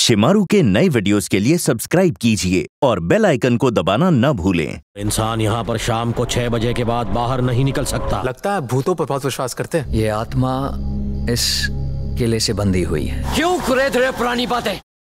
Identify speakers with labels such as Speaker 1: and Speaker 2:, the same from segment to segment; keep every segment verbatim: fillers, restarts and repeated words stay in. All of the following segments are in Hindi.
Speaker 1: शिमारू के नए वीडियोस के लिए सब्सक्राइब कीजिए और बेल आइकन को दबाना न भूलें।
Speaker 2: इंसान यहाँ पर शाम को छह बजे के बाद बाहर नहीं निकल सकता।
Speaker 3: लगता है भूतों पर बहुत विश्वास करते हैं।
Speaker 4: ये आत्मा इस किले से बंधी हुई है।
Speaker 2: क्यों कुरेद रहे पुरानी बातें?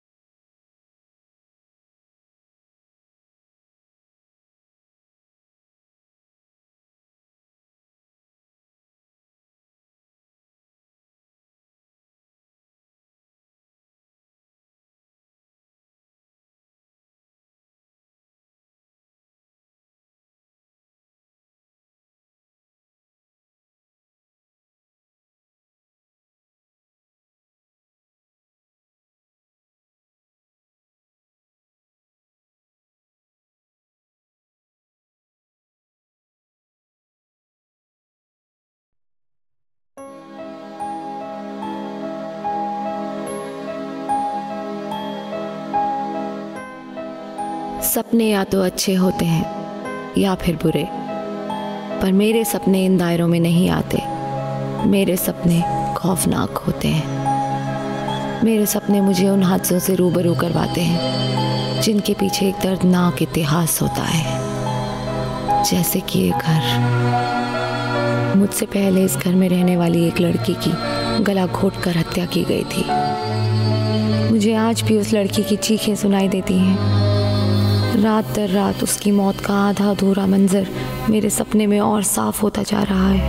Speaker 5: सपने या तो अच्छे होते हैं या फिर बुरे, पर मेरे सपने इन दायरों में नहीं आते। मेरे सपने खौफनाक होते हैं। मेरे सपने मुझे उन हादसों से रूबरू करवाते हैं जिनके पीछे एक दर्दनाक इतिहास होता है। जैसे कि ये घर, मुझसे पहले इस घर में रहने वाली एक लड़की की गला घोंटकर हत्या की गई थी। मुझे आज भी उस लड़की की चीखें सुनाई देती हैं। रात दर रात उसकी मौत का आधा अधूरा मंजर मेरे सपने में और साफ होता जा रहा है।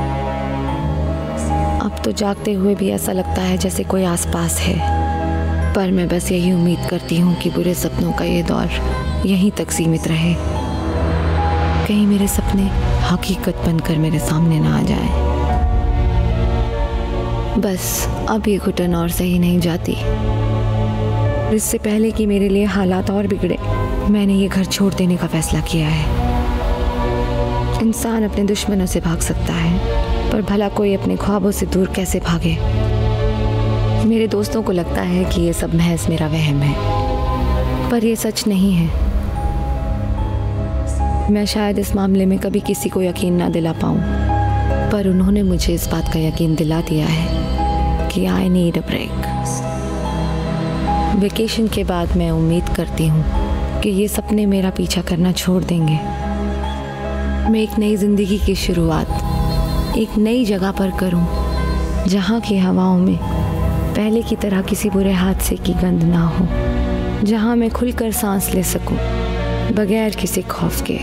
Speaker 5: अब तो जागते हुए भी ऐसा लगता है जैसे कोई आसपास है, पर मैं बस यही उम्मीद करती हूँ कि बुरे सपनों का ये दौर यहीं तक सीमित रहे। कहीं मेरे सपने हकीकत बनकर मेरे सामने ना आ जाए। बस अब ये घुटन और सही नहीं जाती। इससे पहले कि मेरे लिए हालात और बिगड़े, मैंने ये घर छोड़ देने का फैसला किया है। इंसान अपने दुश्मनों से भाग सकता है, पर भला कोई अपने ख्वाबों से दूर कैसे भागे? मेरे दोस्तों को लगता है कि ये सब महज मेरा वहम है, पर ये सच नहीं है। मैं शायद इस मामले में कभी किसी को यकीन ना दिला पाऊँ, पर उन्होंने मुझे इस बात का यकीन दिला दिया है कि I need a break. Vacation के बाद मैं उम्मीद करती हूँ कि ये सपने मेरा पीछा करना छोड़ देंगे। मैं एक नई जिंदगी की शुरुआत एक नई जगह पर करूँ, जहाँ की हवाओं में पहले की तरह किसी बुरे हादसे की गंध ना हो, जहाँ मैं खुलकर सांस ले सकूँ बगैर किसी खौफ के।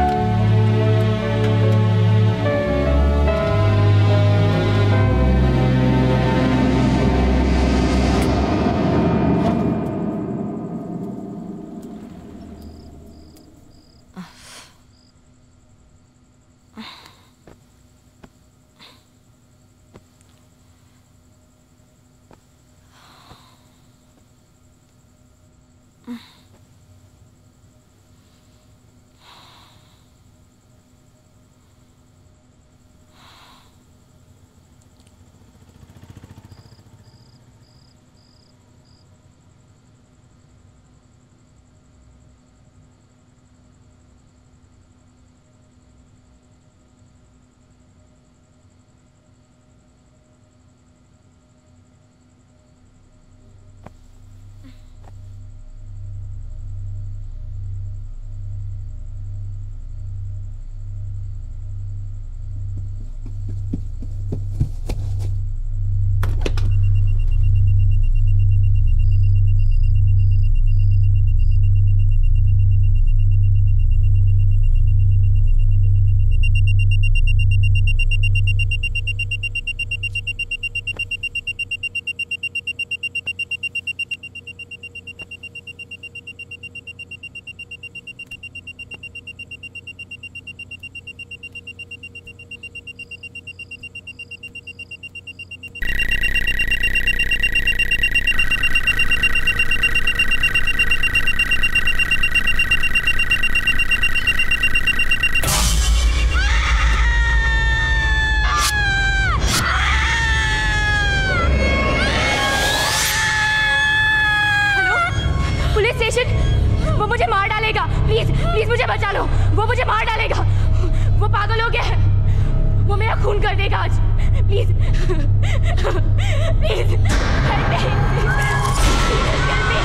Speaker 6: वो मुझे मार डालेगा। प्लीज प्लीज मुझे बचा लो, वो मुझे मार डालेगा। वो पागल हो गया है, वो मेरा खून कर देगा आज। Please please help me.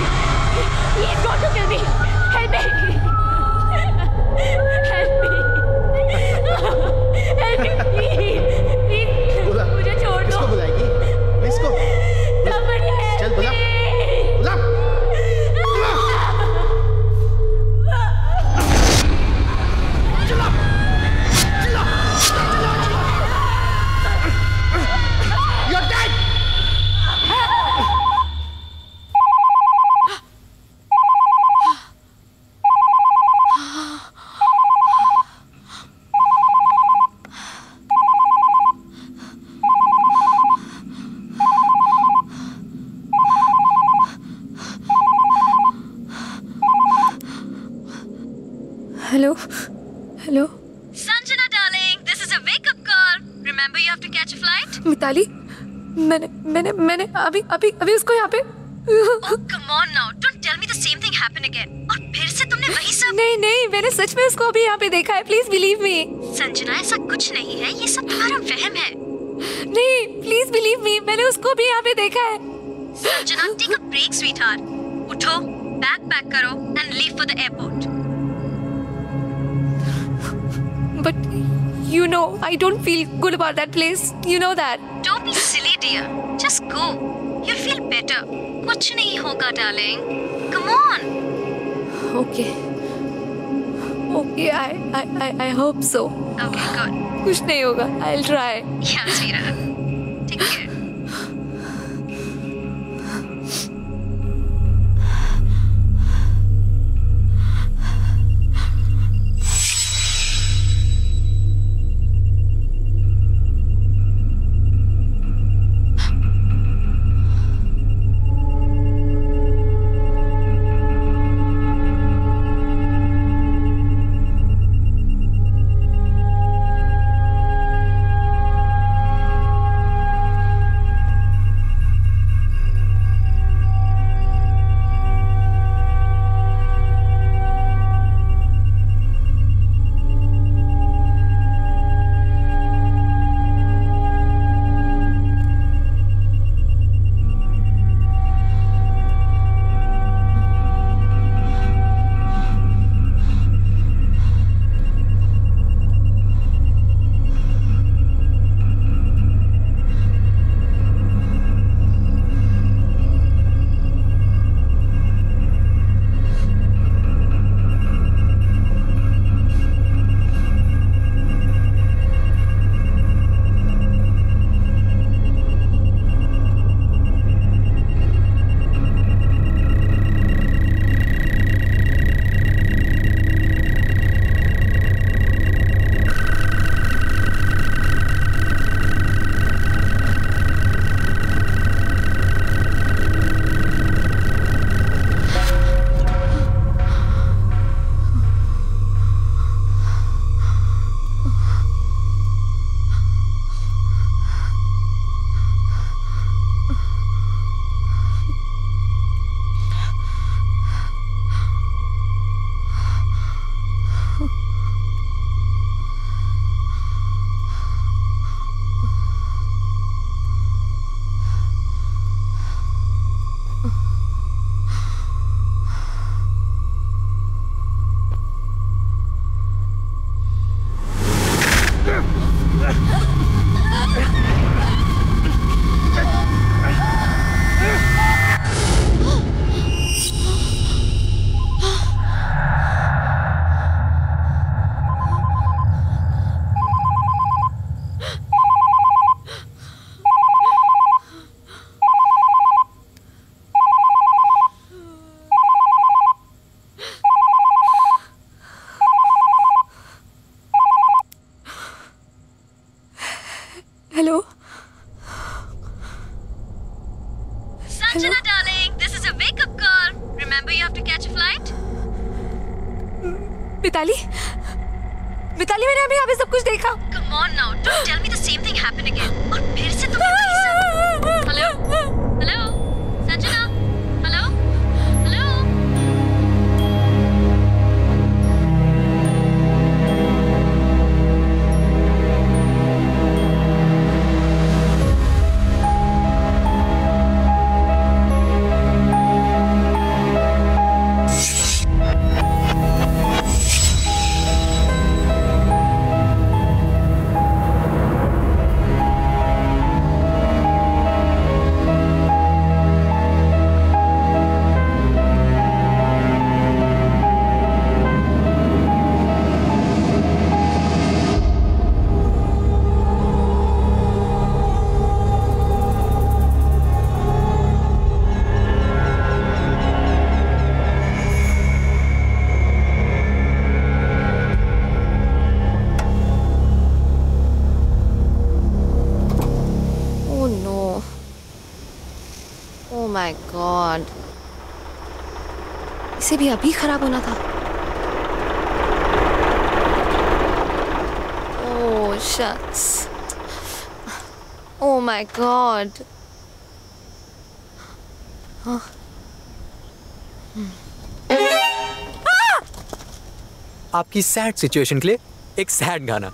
Speaker 5: Hello hello
Speaker 7: Sanjana darling, this is a wake up call. Remember you have to catch a flight?
Speaker 5: Mitali, मैंने मैंने मैंने अभी अभी अभी उसको यहाँ पे
Speaker 7: Oh come on now, don't tell me the same thing happen again. और फिर से तुमने वही सब?
Speaker 5: नहीं नहीं, मैंने सच में उसको अभी यहाँ पे देखा है, प्लीज बिलीव मी।
Speaker 7: संजना ऐसा कुछ नहीं है, ये सब तुम्हारा वहम है।
Speaker 5: नहीं प्लीज बिलीव मी, मैंने उसको भी यहाँ पे देखा है।
Speaker 7: Sanjana take a break sweetheart. उठो, बैग पैक करो and leave for the airport.
Speaker 5: But you know, I don't feel good about that place. You know that.
Speaker 7: Don't be silly dear, just go. You'll feel better. कुछ नहीं होगा darling. Come on.
Speaker 5: Okay. Okay, I I I I hope so.
Speaker 7: Okay, good.
Speaker 5: कुछ नहीं होगा. I'll try.
Speaker 7: Yeah, sweetheart. Take care.
Speaker 5: Hello
Speaker 7: Sanjana darling, this is a wake up call. Remember you have to catch a flight?
Speaker 5: Mitali, Mitali मैंने अभी यहाँ पे सब कुछ देखा।
Speaker 7: Come on now, don't tell me the same thing happen again. और फिर से तुमने वही सब? Hello? Hello? Sanjana? Hello? Hello?
Speaker 5: My God, इसे भी अभी खराब होना था। shucks. Oh my God. Huh?
Speaker 3: आपकी सैड सिचुएशन के लिए एक सैड गाना।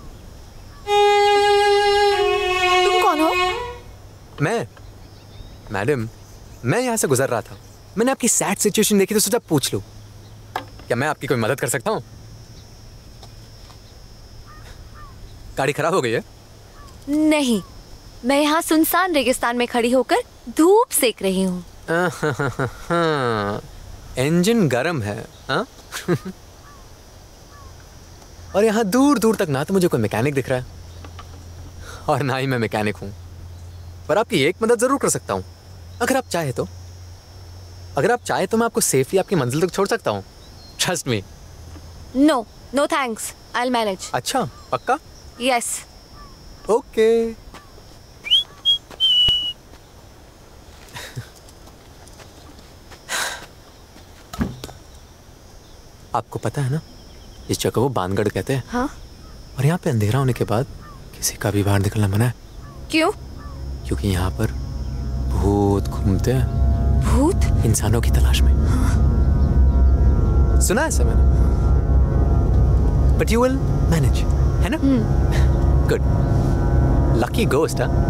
Speaker 5: तुम कौन हो?
Speaker 3: मैं मैडम, मैं यहाँ से गुजर रहा था, मैंने आपकी सैड सिचुएशन देखी तो सोचा पूछ लूं, क्या मैं आपकी कोई मदद कर सकता हूँ? गाड़ी खराब हो गई है?
Speaker 5: नहीं, मैं यहाँ सुनसान रेगिस्तान में खड़ी होकर धूप सेक रही हूँ।
Speaker 3: इंजन गरम है, हाँ? और यहाँ दूर दूर तक ना तो मुझे कोई मैकेनिक दिख रहा है और ना ही मैं मैकेनिक हूँ, पर आपकी एक मदद जरूर कर सकता हूँ अगर आप चाहे तो। अगर आप चाहे तो मैं आपको सेफली आपकी मंजिल तक छोड़ सकता हूँ। Trust me.
Speaker 5: No no thanks, I will manage.
Speaker 3: अच्छा, पक्का?
Speaker 5: यस।
Speaker 3: ओके। आपको पता है ना, इस जगह को बानगढ़ कहते हैं।
Speaker 5: हाँ?
Speaker 3: और यहाँ पे अंधेरा होने के बाद किसी का भी बाहर निकलना मना है।
Speaker 5: क्यों?
Speaker 3: क्योंकि यहाँ पर भूत घूमते हैं।
Speaker 5: भूत?
Speaker 3: इंसानों की तलाश में। हाँ। सुना है मैंने। बट यू विल मैनेज, है ना? गुड। लकी गोस्ट, हाँ?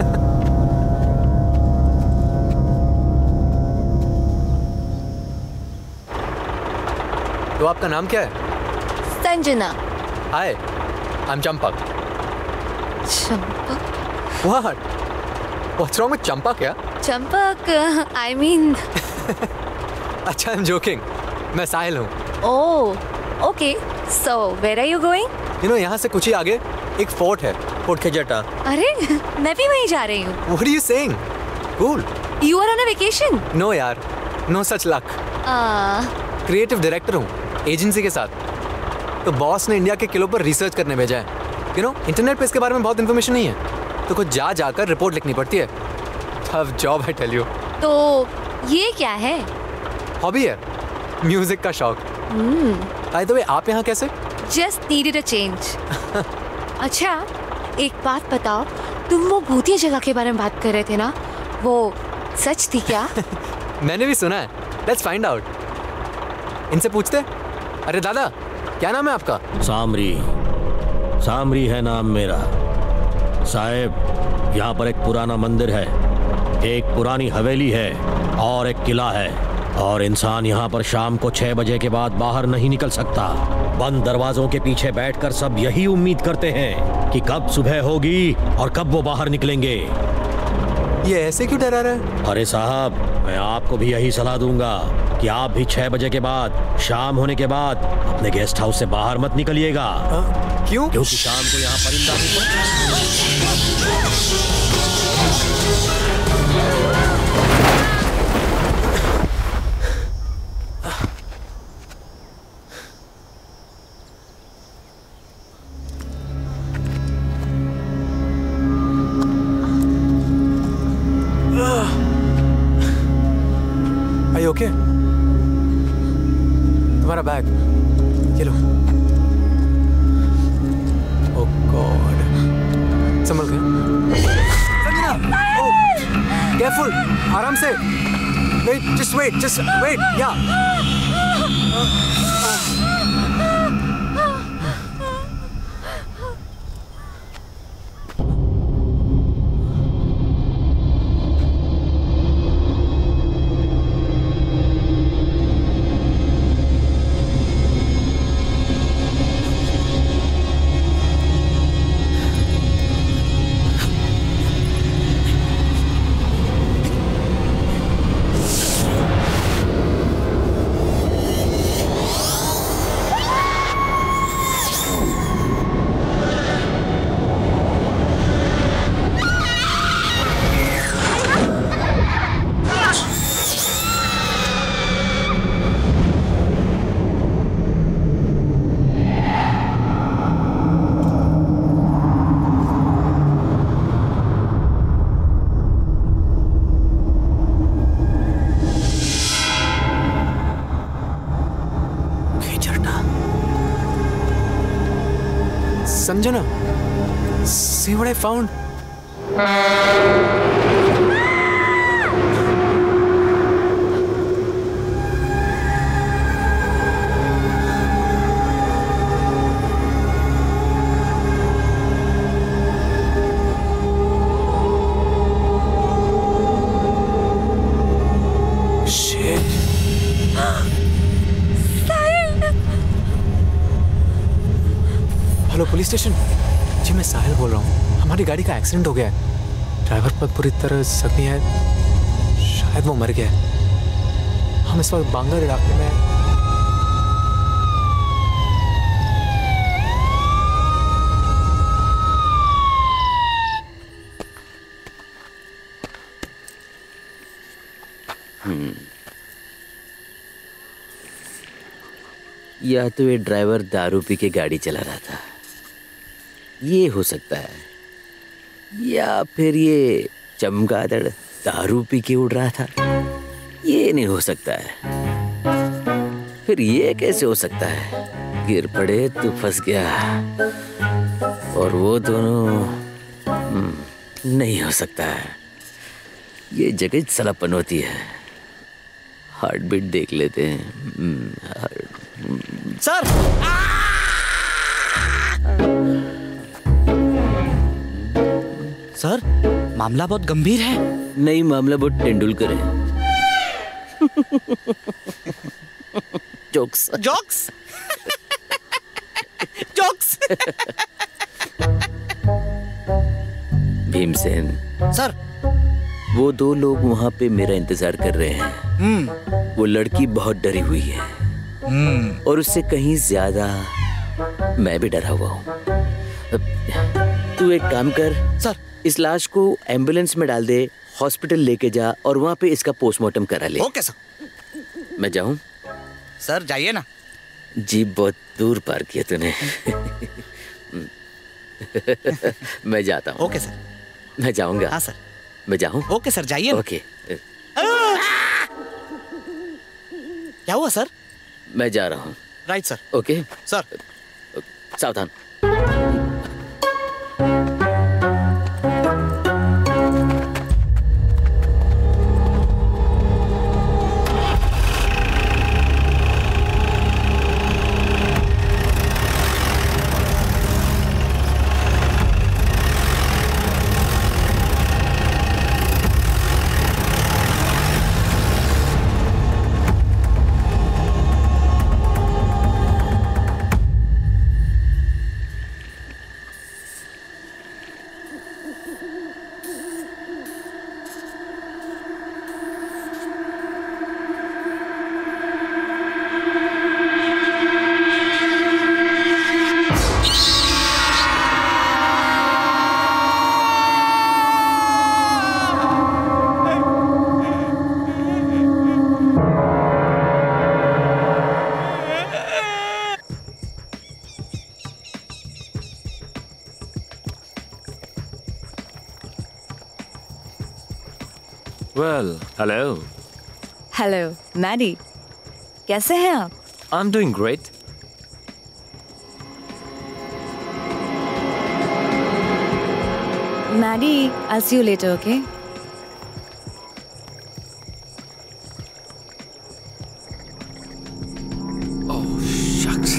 Speaker 3: तो आपका नाम क्या है?
Speaker 5: Sanjana.
Speaker 3: Hi, I am Champak.
Speaker 5: Champak?
Speaker 3: What? What's wrong with Champak क्या?
Speaker 5: Champak, I mean.
Speaker 3: अच्छा, I'm joking. मैं साहिल हूँ।
Speaker 5: Oh, okay. So, where are you going?
Speaker 3: You know, यहाँ से कुछ ही आगे एक फोर्ट है, फोर्ट खजटा।
Speaker 5: अरे, मैं भी वहीं जा रही हूँ।
Speaker 3: What are you saying? Cool.
Speaker 5: You are on a vacation?
Speaker 3: No यार, no such luck.
Speaker 5: Ah.
Speaker 3: Creative director हूँ, एजेंसी के साथ। तो बॉस ने इंडिया के किलों पर रिसर्च करने भेजा है। यू नो, इंटरनेट पे इसके बारे में बहुत इन्फॉर्मेशन नहीं है, तो कुछ जा जाकर रिपोर्ट लिखनी पड़ती है। टफ जॉब है, टेल यू।
Speaker 5: तो ये क्या है?
Speaker 3: हॉबी है, म्यूजिक का शौक। बाय द वे, आप यहाँ कैसे?
Speaker 5: Just needed a change. अच्छा, एक बात बताओ, तुम वो भूतिया जगह के बारे में बात कर रहे थे ना, वो सच थी क्या?
Speaker 3: मैंने भी सुना है। Let's find out. इनसे पूछते। अरे दादा, क्या नाम है आपका?
Speaker 2: सामरी। सामरी है नाम मेरा। साहब, यहाँ पर एक पुराना मंदिर है, एक पुरानी हवेली है और एक किला है, और इंसान यहाँ पर शाम को छह बजे के बाद बाहर नहीं निकल सकता। बंद दरवाजों के पीछे बैठकर सब यही उम्मीद करते हैं कि कब सुबह होगी और कब वो बाहर निकलेंगे।
Speaker 3: ये ऐसे क्यों डरा रहा है?
Speaker 2: अरे साहब, मैं आपको भी यही सलाह दूंगा कि आप भी छह बजे के बाद, शाम होने के बाद अपने गेस्ट हाउस से बाहर मत निकलिएगा।
Speaker 3: आ, क्यों?
Speaker 2: क्योंकि शाम को यहाँ परिंदा
Speaker 3: Are you okay? तुम्हारा बैग ये लो। Oh God, संभल के। संजना, oh, careful, आराम से। Wait, just wait, just wait, yeah. Sanjana, See what I found? Hello police station. जी मैं साहिल बोल रहा हूँ। हमारी गाड़ी का एक्सीडेंट हो गया है। ड्राइवर पर पूरी तरह जख्मी है। शायद वो मर गया है। हम इस वक्त बांगर इलाके में।
Speaker 8: या तो ये ड्राइवर दारू पी के गाड़ी चला रहा था, ये हो सकता है, या फिर ये चमगादड़ दारू पी के उड़ रहा था, ये नहीं हो सकता है। फिर ये कैसे हो सकता है? गिर पड़े तो फंस गया, और वो दोनों नहीं हो सकता है। ये जगह सलापन होती है। हार्ट बीट देख लेते हैं।
Speaker 9: सर सर मामला बहुत गंभीर है।
Speaker 8: नहीं, मामला बहुत तेंदुलकर है। Jokes
Speaker 9: jokes jokes
Speaker 8: Bhimsen
Speaker 9: sir,
Speaker 8: वो दो लोग वहाँ पे मेरा इंतजार कर रहे हैं। वो लड़की बहुत डरी हुई है, और उससे कहीं ज्यादा मैं भी डरा हुआ हूँ। तू एक काम कर
Speaker 9: सर,
Speaker 8: इस लाश को एम्बुलेंस में डाल दे, हॉस्पिटल लेके जा और वहाँ पे इसका पोस्टमार्टम करा ले।
Speaker 9: Okay sir.
Speaker 8: मैं जाऊँ?
Speaker 9: सर जाइए ना।
Speaker 8: जीप बहुत दूर पार किया तूने। मैं जाता हूँ।
Speaker 9: Okay sir.
Speaker 8: मैं जाऊँगा।
Speaker 9: हाँ सर।
Speaker 8: मैं जाऊँ?
Speaker 9: ओके सर, जाइए।
Speaker 8: ओके।
Speaker 9: क्या हुआ सर?
Speaker 8: मैं जा रहा हूँ।
Speaker 9: Right sir.
Speaker 8: Okay
Speaker 9: sir.
Speaker 8: सावधान।
Speaker 10: Well, hello.
Speaker 11: Hello, Maddie. कैसे हैं आप?
Speaker 10: I'm doing great.
Speaker 11: Maddie, I'll see you later, okay?
Speaker 10: Oh, shucks.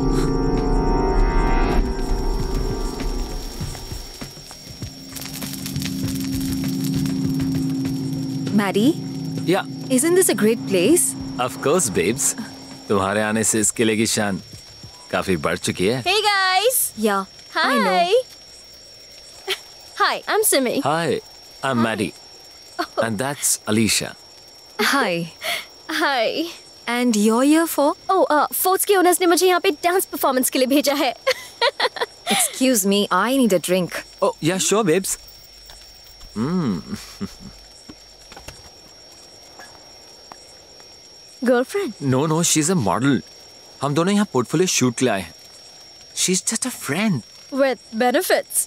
Speaker 11: Maddie?
Speaker 10: Yeah.
Speaker 11: Isn't this a great place?
Speaker 10: Of course, babes. तुम्हारे आने से इस किले की शान काफी बढ़ चुकी है।
Speaker 6: Hey guys.
Speaker 11: Yeah.
Speaker 6: Hi.
Speaker 11: I know.
Speaker 6: Hi, I'm Simi.
Speaker 10: Hi, I'm Maddie. And that's Alicia.
Speaker 11: Hi.
Speaker 6: Hi.
Speaker 11: And you're here for?
Speaker 6: Oh, uh, forts के ओनर्स ने मुझे यहाँ पे डांस परफॉर्मेंस के लिए भेजा है।
Speaker 11: Excuse me, I need a drink.
Speaker 10: Oh, yeah, sure, babes. Hmm.
Speaker 6: Girlfriend?
Speaker 10: No, no, she's a model. हम दोनों यहाँ पोर्टफोलियो शूट के लिए आए हैं. She's just a friend.
Speaker 6: With benefits.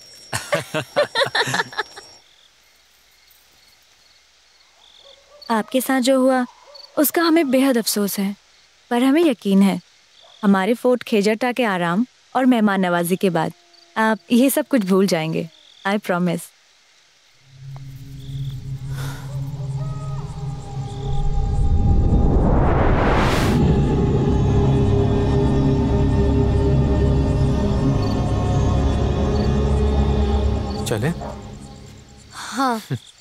Speaker 11: आपके साथ जो हुआ उसका हमें बेहद अफसोस है, पर हमें यकीन है हमारे फोर्ट खेजरटा के आराम और मेहमान नवाजी के बाद आप ये सब कुछ भूल जाएंगे, आई प्रॉमिस।
Speaker 3: चले?
Speaker 5: हाँ।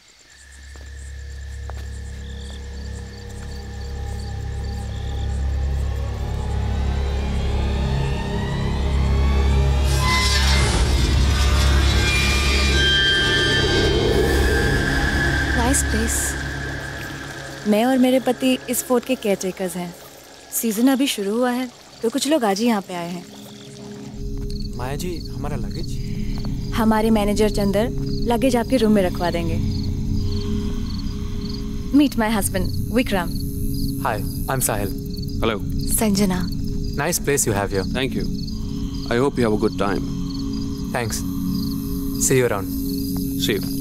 Speaker 5: Nice place.
Speaker 11: मैं और मेरे पति इस फोर्ट के केयरटेकर्स हैं। सीजन अभी शुरू हुआ है तो कुछ लोग आज ही यहाँ पे आए हैं।
Speaker 3: माया जी, हमारा लगेज?
Speaker 11: हमारे मैनेजर चंदर लगेज आपके रूम में रखवा देंगे। Meet my husband Vikram.
Speaker 3: Hi, I am Sahil.
Speaker 12: Hello.
Speaker 5: Sanjana.
Speaker 3: Nice place you have here.
Speaker 12: Thank you. I hope you have a good time.
Speaker 3: Thanks. See you around.
Speaker 12: See you.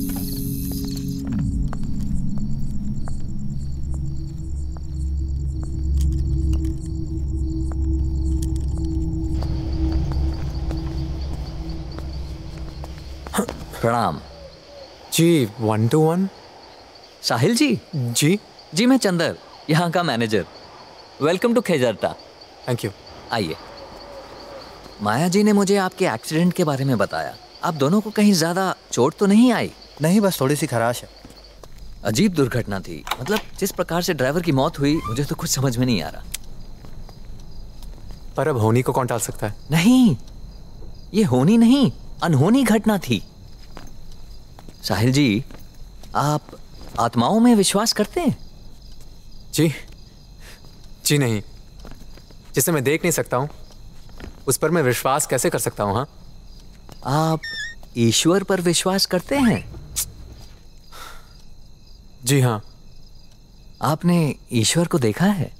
Speaker 4: प्रणाम
Speaker 3: जी। One two one.
Speaker 4: Sahil ji.
Speaker 3: जी
Speaker 4: जी मैं चंदर, यहाँ का manager. Welcome to Khejarta.
Speaker 3: Thank you.
Speaker 4: आइए। माया जी ने मुझे आपके एक्सीडेंट के बारे में बताया। आप दोनों को कहीं ज्यादा चोट तो नहीं आई?
Speaker 13: नहीं, बस थोड़ी सी खराश है।
Speaker 4: अजीब दुर्घटना थी। मतलब जिस प्रकार से ड्राइवर की मौत हुई मुझे तो कुछ समझ में नहीं आ रहा।
Speaker 3: पर अब होनी को कौन टाल सकता है?
Speaker 4: नहीं, ये होनी नहीं, अनहोनी घटना थी। साहिल जी, आप आत्माओं में विश्वास करते हैं?
Speaker 3: जी जी नहीं। जिसे मैं देख नहीं सकता हूं उस पर मैं विश्वास कैसे कर सकता हूं? हाँ,
Speaker 4: आप ईश्वर पर विश्वास करते हैं?
Speaker 3: जी हाँ।
Speaker 4: आपने ईश्वर को देखा है?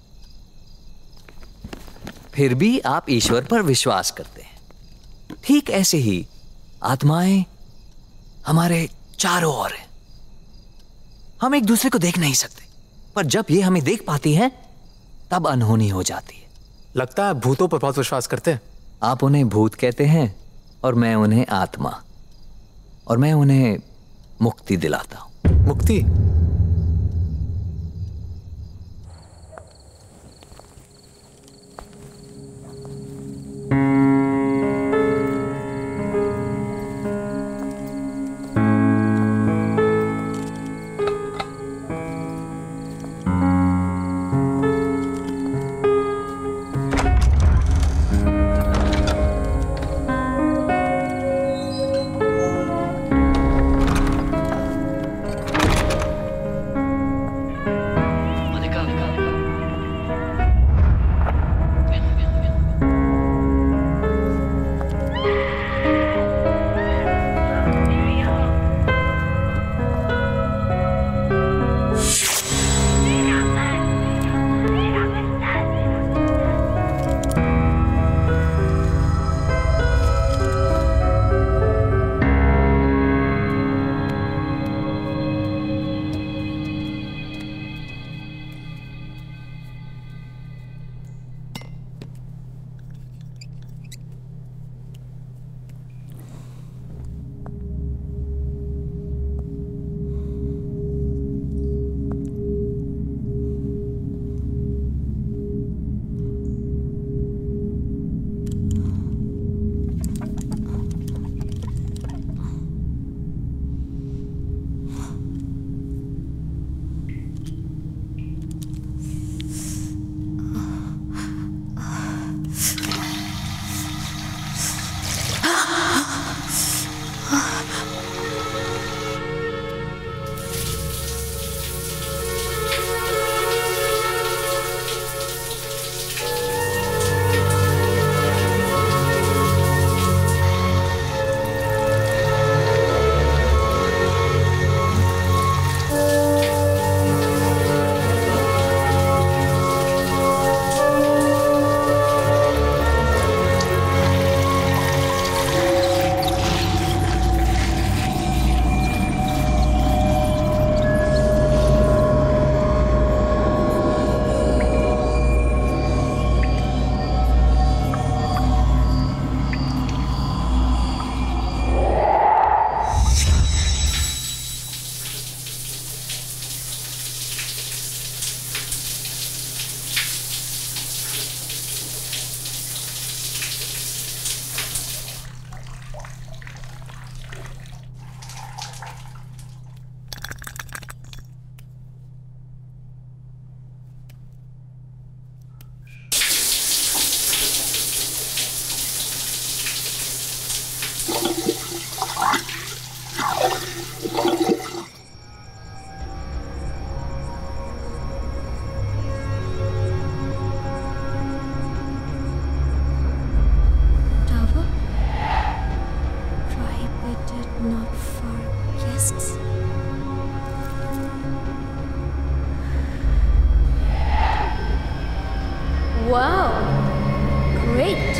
Speaker 4: फिर भी आप ईश्वर पर विश्वास करते हैं। ठीक ऐसे ही आत्माएं हमारे चारों ओर हैं। हम एक दूसरे को देख नहीं सकते, पर जब ये हमें देख पाती हैं तब अनहोनी हो जाती है।
Speaker 3: लगता है भूतों पर बहुत विश्वास करते हैं।
Speaker 4: आप उन्हें भूत कहते हैं और मैं उन्हें आत्मा, और मैं उन्हें मुक्ति दिलाता हूं।
Speaker 3: मुक्ति?
Speaker 6: Wow, great.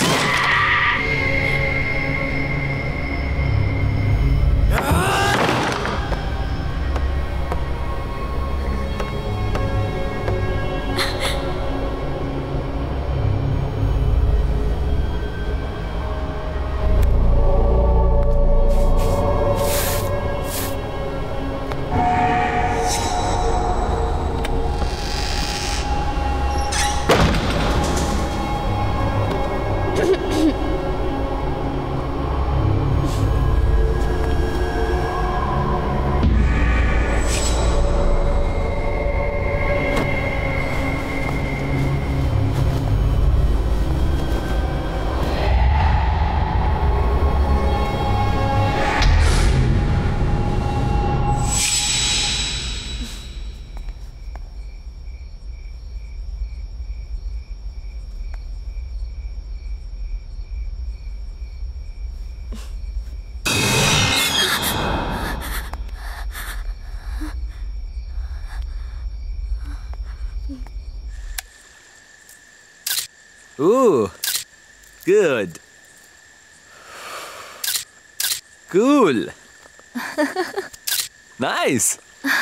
Speaker 10: Ooh, good. Cool. Nice.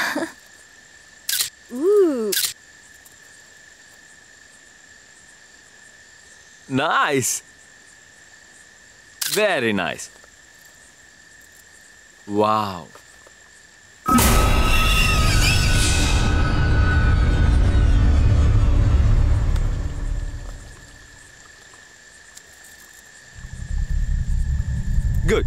Speaker 11: Ooh.
Speaker 10: Nice. Very nice. Wow. Good.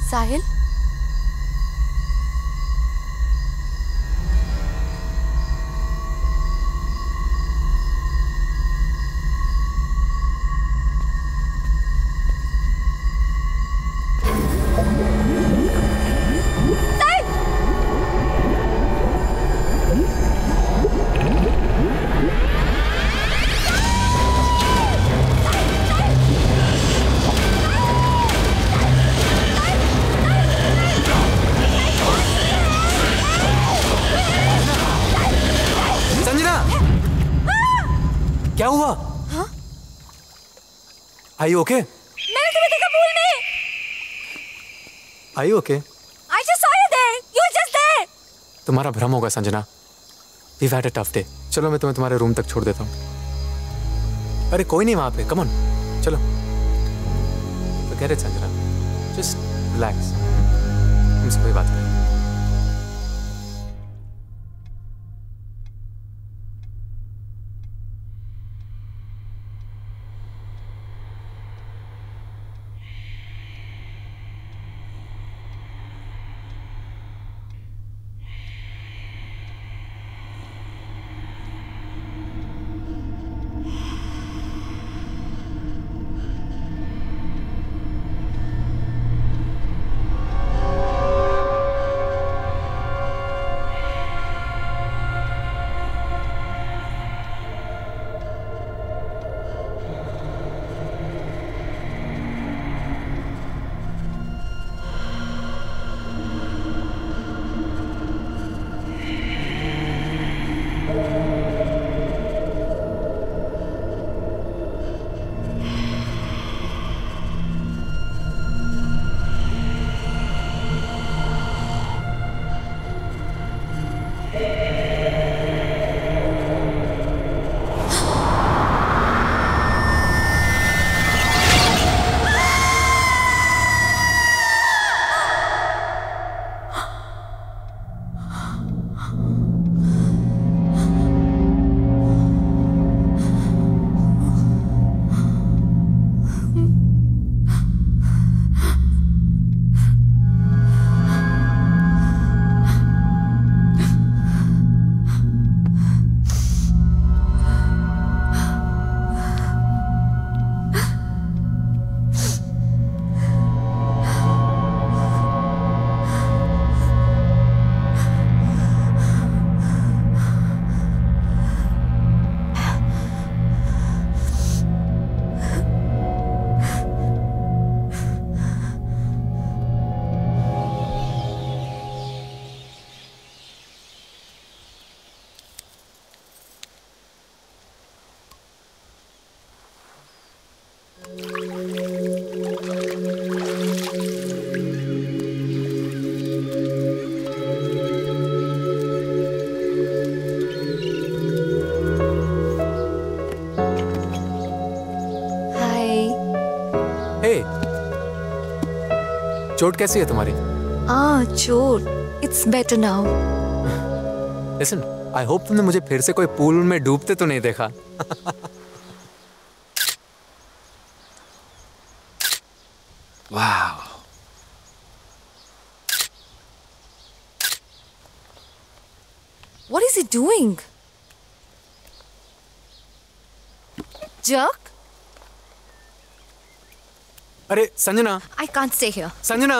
Speaker 11: साहिल,
Speaker 3: क्या हुआ? Are you okay?
Speaker 11: मैंने तुम्हें देखा पूल में।
Speaker 3: Are you okay?
Speaker 11: I just saw you there. You were just there.
Speaker 3: तुम्हारा भ्रम होगा Sanjana. We've had a tough day. चलो मैं तुम्हें तुम्हारे रूम तक छोड़ देता हूँ। अरे कोई नहीं वहाँ पे, come on, चलो। Forget it Sanjana, just relax। हमसे कोई बात नहीं। चोट कैसी है तुम्हारी?
Speaker 5: आ, चोट, it's better now.
Speaker 3: Listen, I hope तुमने मुझे फिर से कोई पूल में डूबते तो नहीं देखा।
Speaker 10: Wow.
Speaker 11: What is he doing? Jerk?
Speaker 3: अरे Sanjana,
Speaker 11: I can't stay here.
Speaker 3: Sanjana,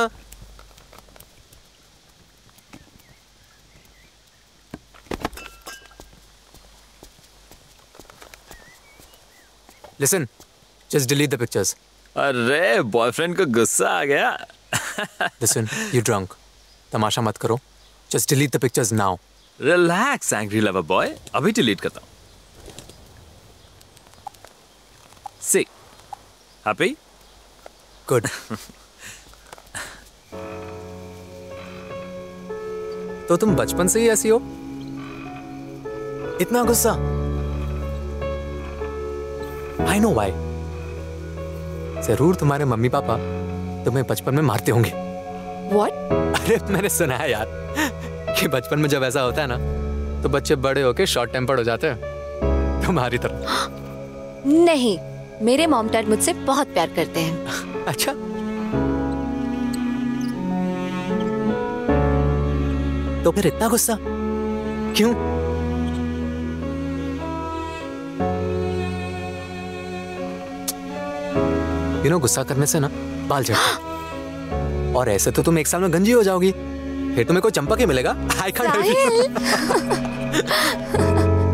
Speaker 3: listen, just delete the pictures.
Speaker 10: अरे बॉयफ्रेंड को गुस्सा आ गया।
Speaker 3: Listen, you drunk. तमाशा मत करो. Just delete the pictures now.
Speaker 10: Relax, angry lover boy. अभी डिलीट करता हूँ। See, happy?
Speaker 3: Good. तो तुम बचपन से ही ऐसी हो? इतना गुस्सा? I know why. जरूर तुम्हारे मम्मी पापा तुम्हें बचपन में मारते होंगे।
Speaker 11: What?
Speaker 3: अरे मैंने सुना है यार कि बचपन में जब ऐसा होता है ना तो बच्चे बड़े होके शॉर्ट टेम्पर्ड हो जाते हैं, तुम्हारी तरह।
Speaker 11: नहीं, मेरे मॉम डैड मुझसे बहुत प्यार करते हैं।
Speaker 3: अच्छा, तो फिर इतना गुस्सा क्यों? यू नो, गुस्सा करने से ना बाल झड़ते, और ऐसे तो तुम एक साल में गंजी हो जाओगी, फिर तुम्हें कोई चंपक ही मिलेगा। I can't help you.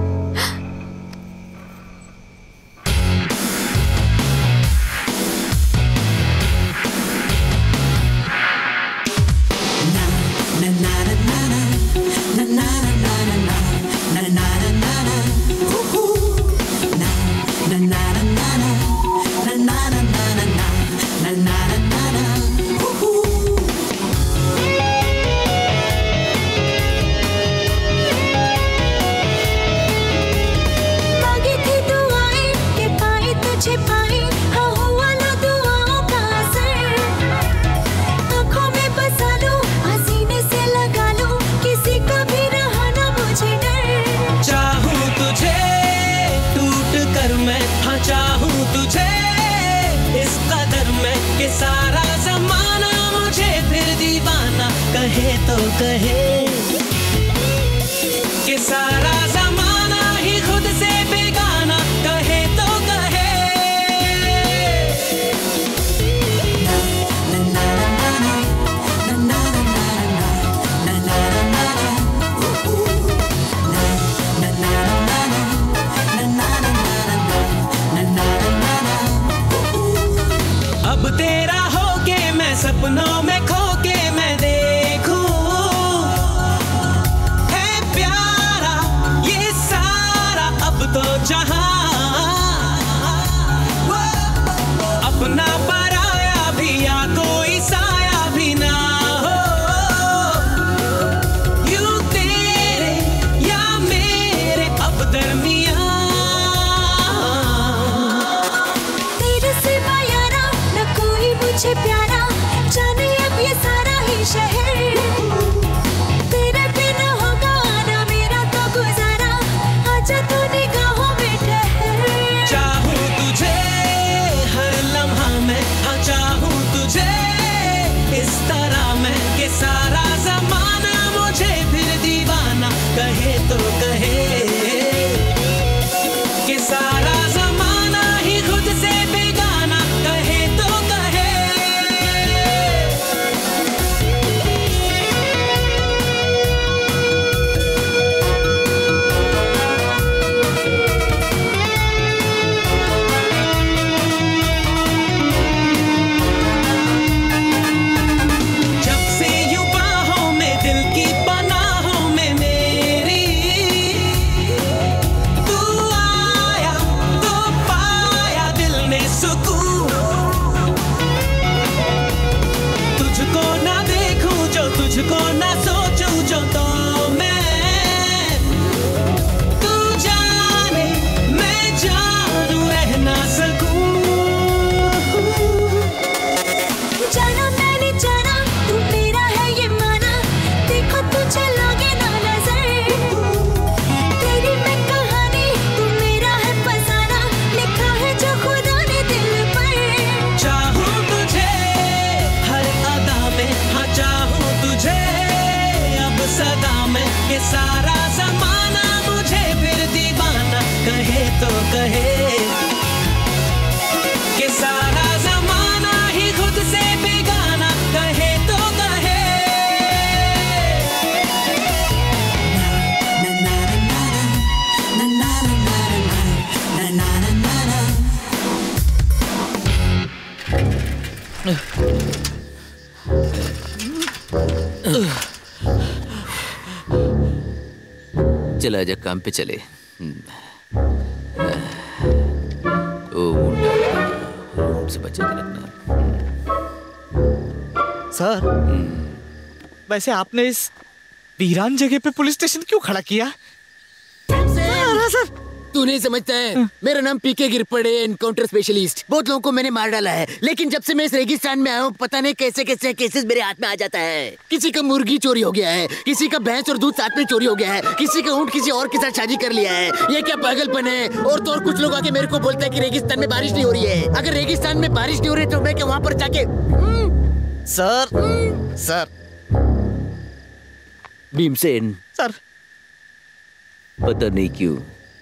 Speaker 8: चला जा, काम पे चले। ओ मुंडा से बचा के रखना।
Speaker 9: सर, वैसे आपने इस वीरान जगह पे पुलिस स्टेशन क्यों खड़ा किया?
Speaker 14: सर, तू नहीं समझता है, मेरा नाम पीके गिरपड़े, एनकाउंटर स्पेशलिस्ट। बहुत लोगों को मैंने मार डाला है, लेकिन जब से मैं इस रेगिस्तान में आया हूँ, पता नहीं कैसे कैसे केसेस मेरे हाथ में आ जाता है। किसी का मुर्गी चोरी हो गया है, किसी का भैंस और दूध साथ में चोरी हो गया है, किसी का ऊँट किसी और के साथ शादी कर लिया है। ये क्या पागलपन है? और तो और कुछ लोग आके मेरे को बोलते हैं कि रेगिस्तान में बारिश नहीं हो रही है। अगर रेगिस्तान में बारिश नहीं हो रही तो मैं क्या वहाँ पर जाके
Speaker 9: सर सर
Speaker 8: भीमसेन।
Speaker 9: सर।
Speaker 8: पता नहीं क्यों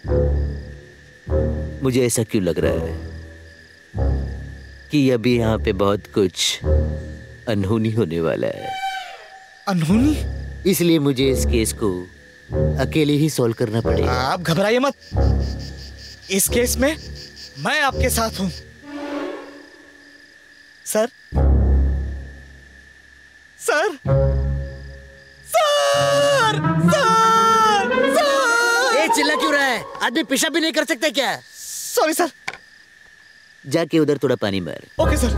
Speaker 8: मुझे ऐसा क्यों लग रहा है कि अभी यहाँ पे बहुत कुछ अनहोनी होने वाला है।
Speaker 9: अनहोनी?
Speaker 8: इसलिए मुझे इस केस को अकेले ही सॉल्व करना पड़ेगा।
Speaker 9: आप घबराइए मत, इस केस में मैं आपके साथ हूं। Sir sir sir sir sir
Speaker 14: ए, चिल्ला क्यों रहा है? आदमी पेशाब भी नहीं कर सकता क्या?
Speaker 9: Sorry sir.
Speaker 8: जाके उधर थोड़ा पानी मार।
Speaker 9: Okay sir.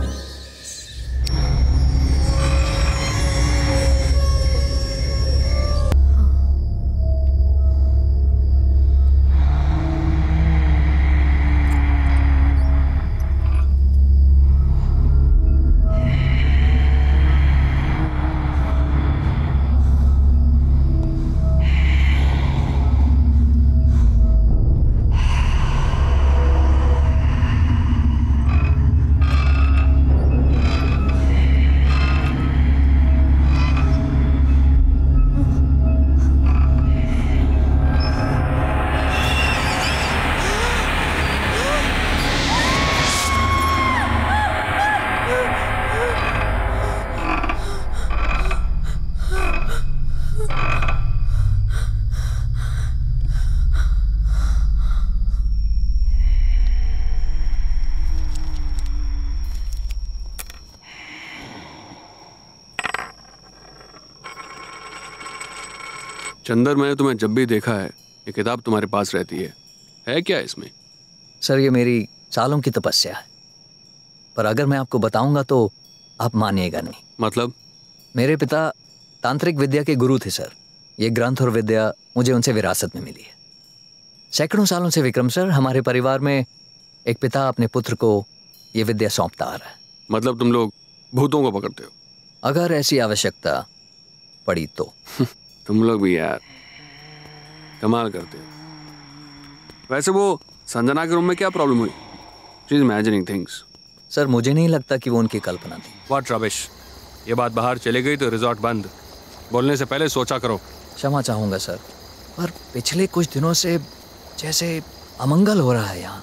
Speaker 12: चंदर, मैंने तुम्हें जब भी देखा है ये किताब तुम्हारे पास रहती है। है क्या इसमें?
Speaker 4: सर ये मेरी सालों की तपस्या है, पर अगर मैं आपको बताऊंगा तो आप मानिएगा नहीं।
Speaker 12: मतलब?
Speaker 4: मेरे पिता तांत्रिक विद्या के गुरु थे सर। ये ग्रंथ और विद्या मुझे उनसे विरासत में मिली है। सैकड़ों सालों से विक्रम सर हमारे परिवार में एक पिता अपने पुत्र को ये विद्या सौंपता आ रहा है।
Speaker 12: मतलब तुम लोग भूतों को पकड़ते हो?
Speaker 4: अगर ऐसी आवश्यकता पड़ी तो।
Speaker 12: तुम लोग भी यार कमाल करते हो। वैसे वो संजना के रूम में क्या प्रॉब्लम हुई? She is imagining things.
Speaker 4: Sir मुझे नहीं लगता कि वो उनकी कल्पना थी।
Speaker 12: What rubbish. ये बात बाहर चली गई तो रिजॉर्ट बंद। बोलने से पहले सोचा करो।
Speaker 4: क्षमा चाहूंगा सर, पर पिछले कुछ दिनों से जैसे अमंगल हो रहा है यहाँ।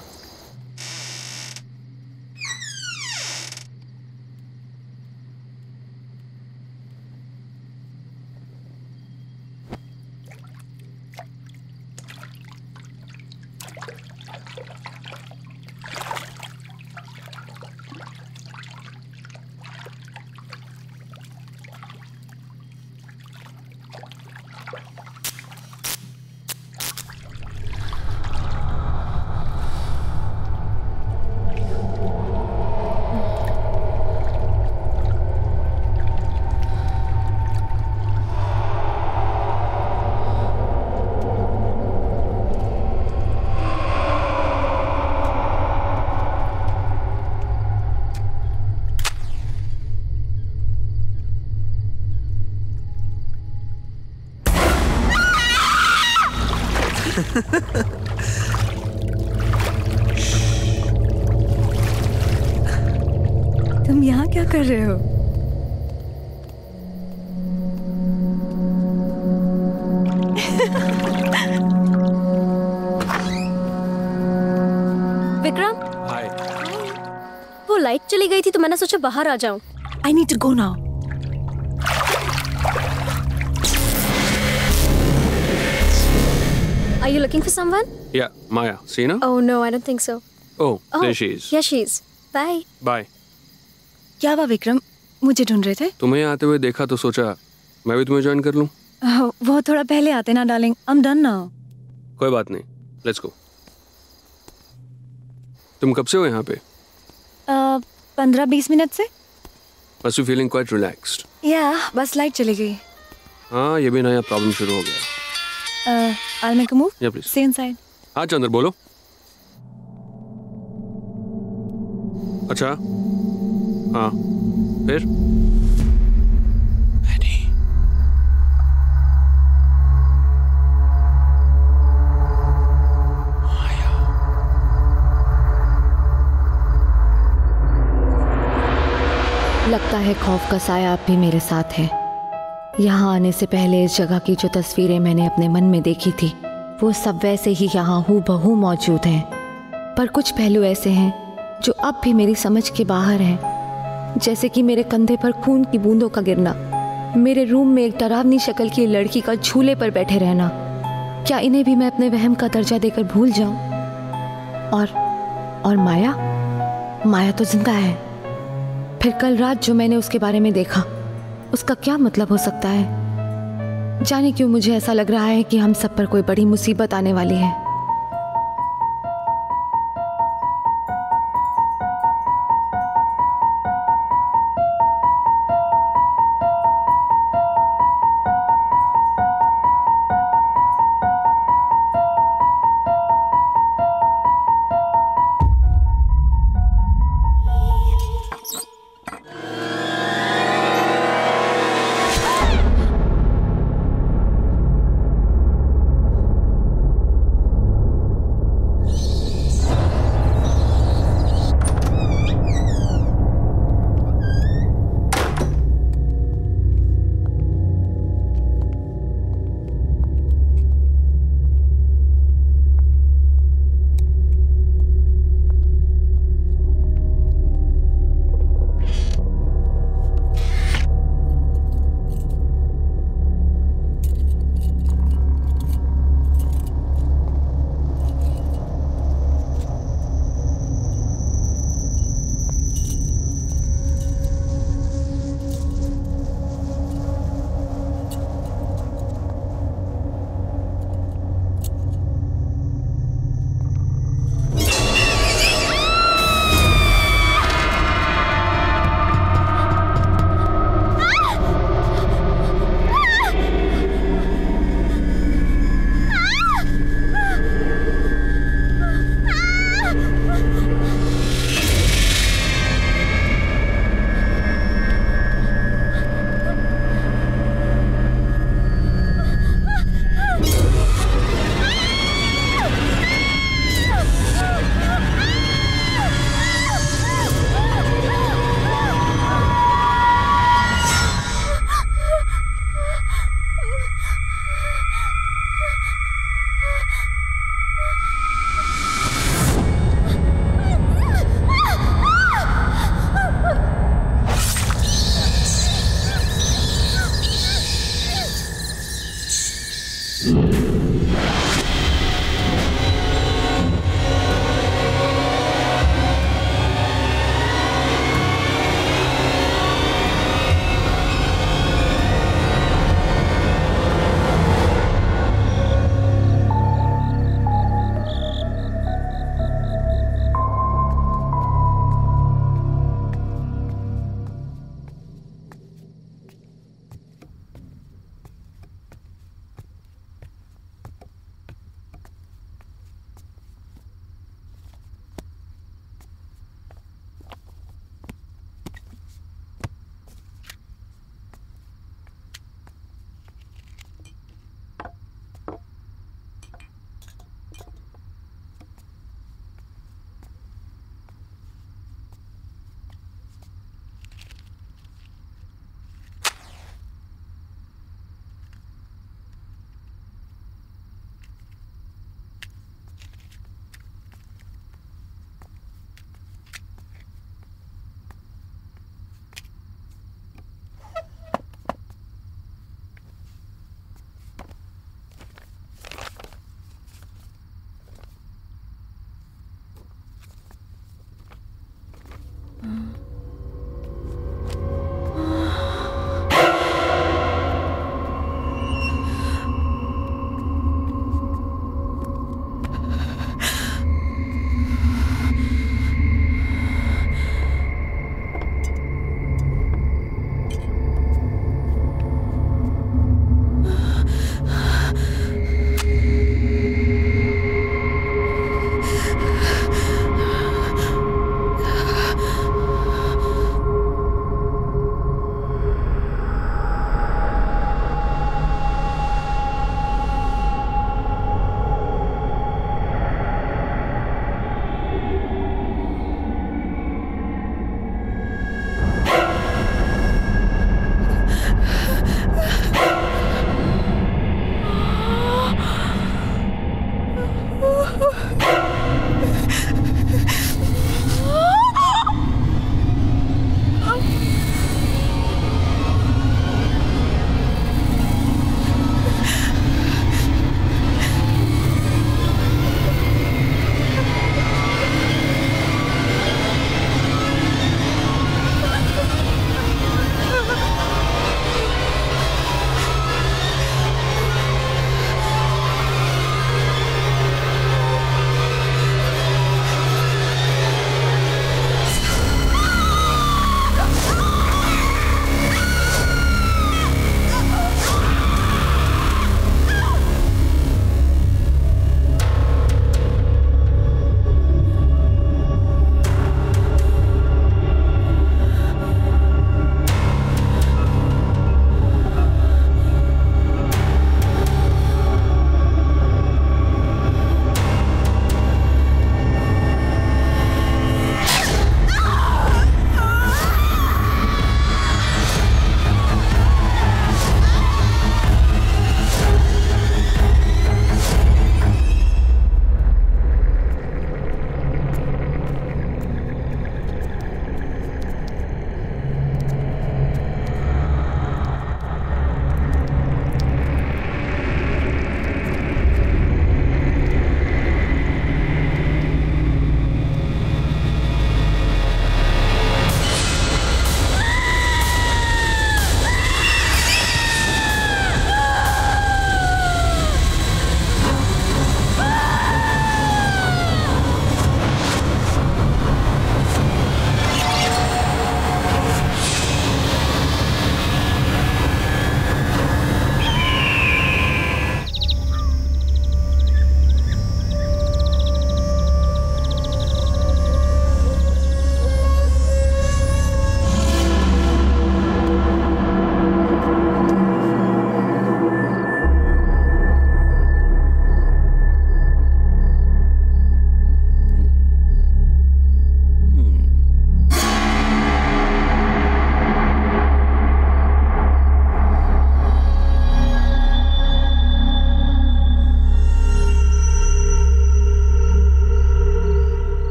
Speaker 11: तुम यहाँ क्या कर रहे हो?
Speaker 15: विक्रम,
Speaker 12: हाय।
Speaker 15: वो लाइट चली गई थी तो मैंने सोचा बाहर आ जाऊं।
Speaker 11: I need to go now.
Speaker 15: Are you looking for someone?
Speaker 12: Yeah, Maya. See now?
Speaker 15: Oh no, I don't think so.
Speaker 12: Oh,
Speaker 15: Oh,
Speaker 12: there she is.
Speaker 15: Yeah, she is. Bye.
Speaker 12: Bye.
Speaker 11: क्या हुआ विक्रम? मुझे ढूंढ रहे थे?
Speaker 12: तुम्हें आते हुए देखा तो सोचा मैं भी तुम्हें ज्वाइन कर लूं।
Speaker 11: Oh, वो थोड़ा पहले आते ना डार्लिंग। I'm done now.
Speaker 12: कोई बात नहीं, लेट्स गो। तुम कब से हो यहाँ पे?
Speaker 11: पंद्रह बीस मिनट से।
Speaker 12: Must be feeling quite relaxed.
Speaker 11: या बस लाइट चली गई।
Speaker 12: हाँ, ये भी नया प्रॉब्लम शुरू हो गया।
Speaker 11: Uh, I'll make a move.
Speaker 12: Yeah, please.
Speaker 11: Stay inside.
Speaker 12: हाँ चंद्र बोलो। अच्छा, हाँ, फिर?
Speaker 5: लगता है खौफ का साया अब भी मेरे साथ है, यहाँ आने से पहले इस जगह की जो तस्वीरें मैंने अपने मन में देखी थी वो सब वैसे ही यहाँ हूबहू मौजूद हैं, पर कुछ पहलू ऐसे हैं जो अब भी मेरी समझ के बाहर हैं, जैसे कि मेरे कंधे पर खून की बूंदों का गिरना, मेरे रूम में एक डरावनी शक्ल की लड़की का झूले पर बैठे रहना। क्या इन्हें भी मैं अपने वहम का दर्जा देकर भूल जाऊं? और और माया माया तो जिंदा है। फिर कल रात जो मैंने उसके बारे में देखा उसका क्या मतलब हो सकता है? जाने क्यों मुझे ऐसा लग रहा है कि हम सब पर कोई बड़ी मुसीबत आने वाली है।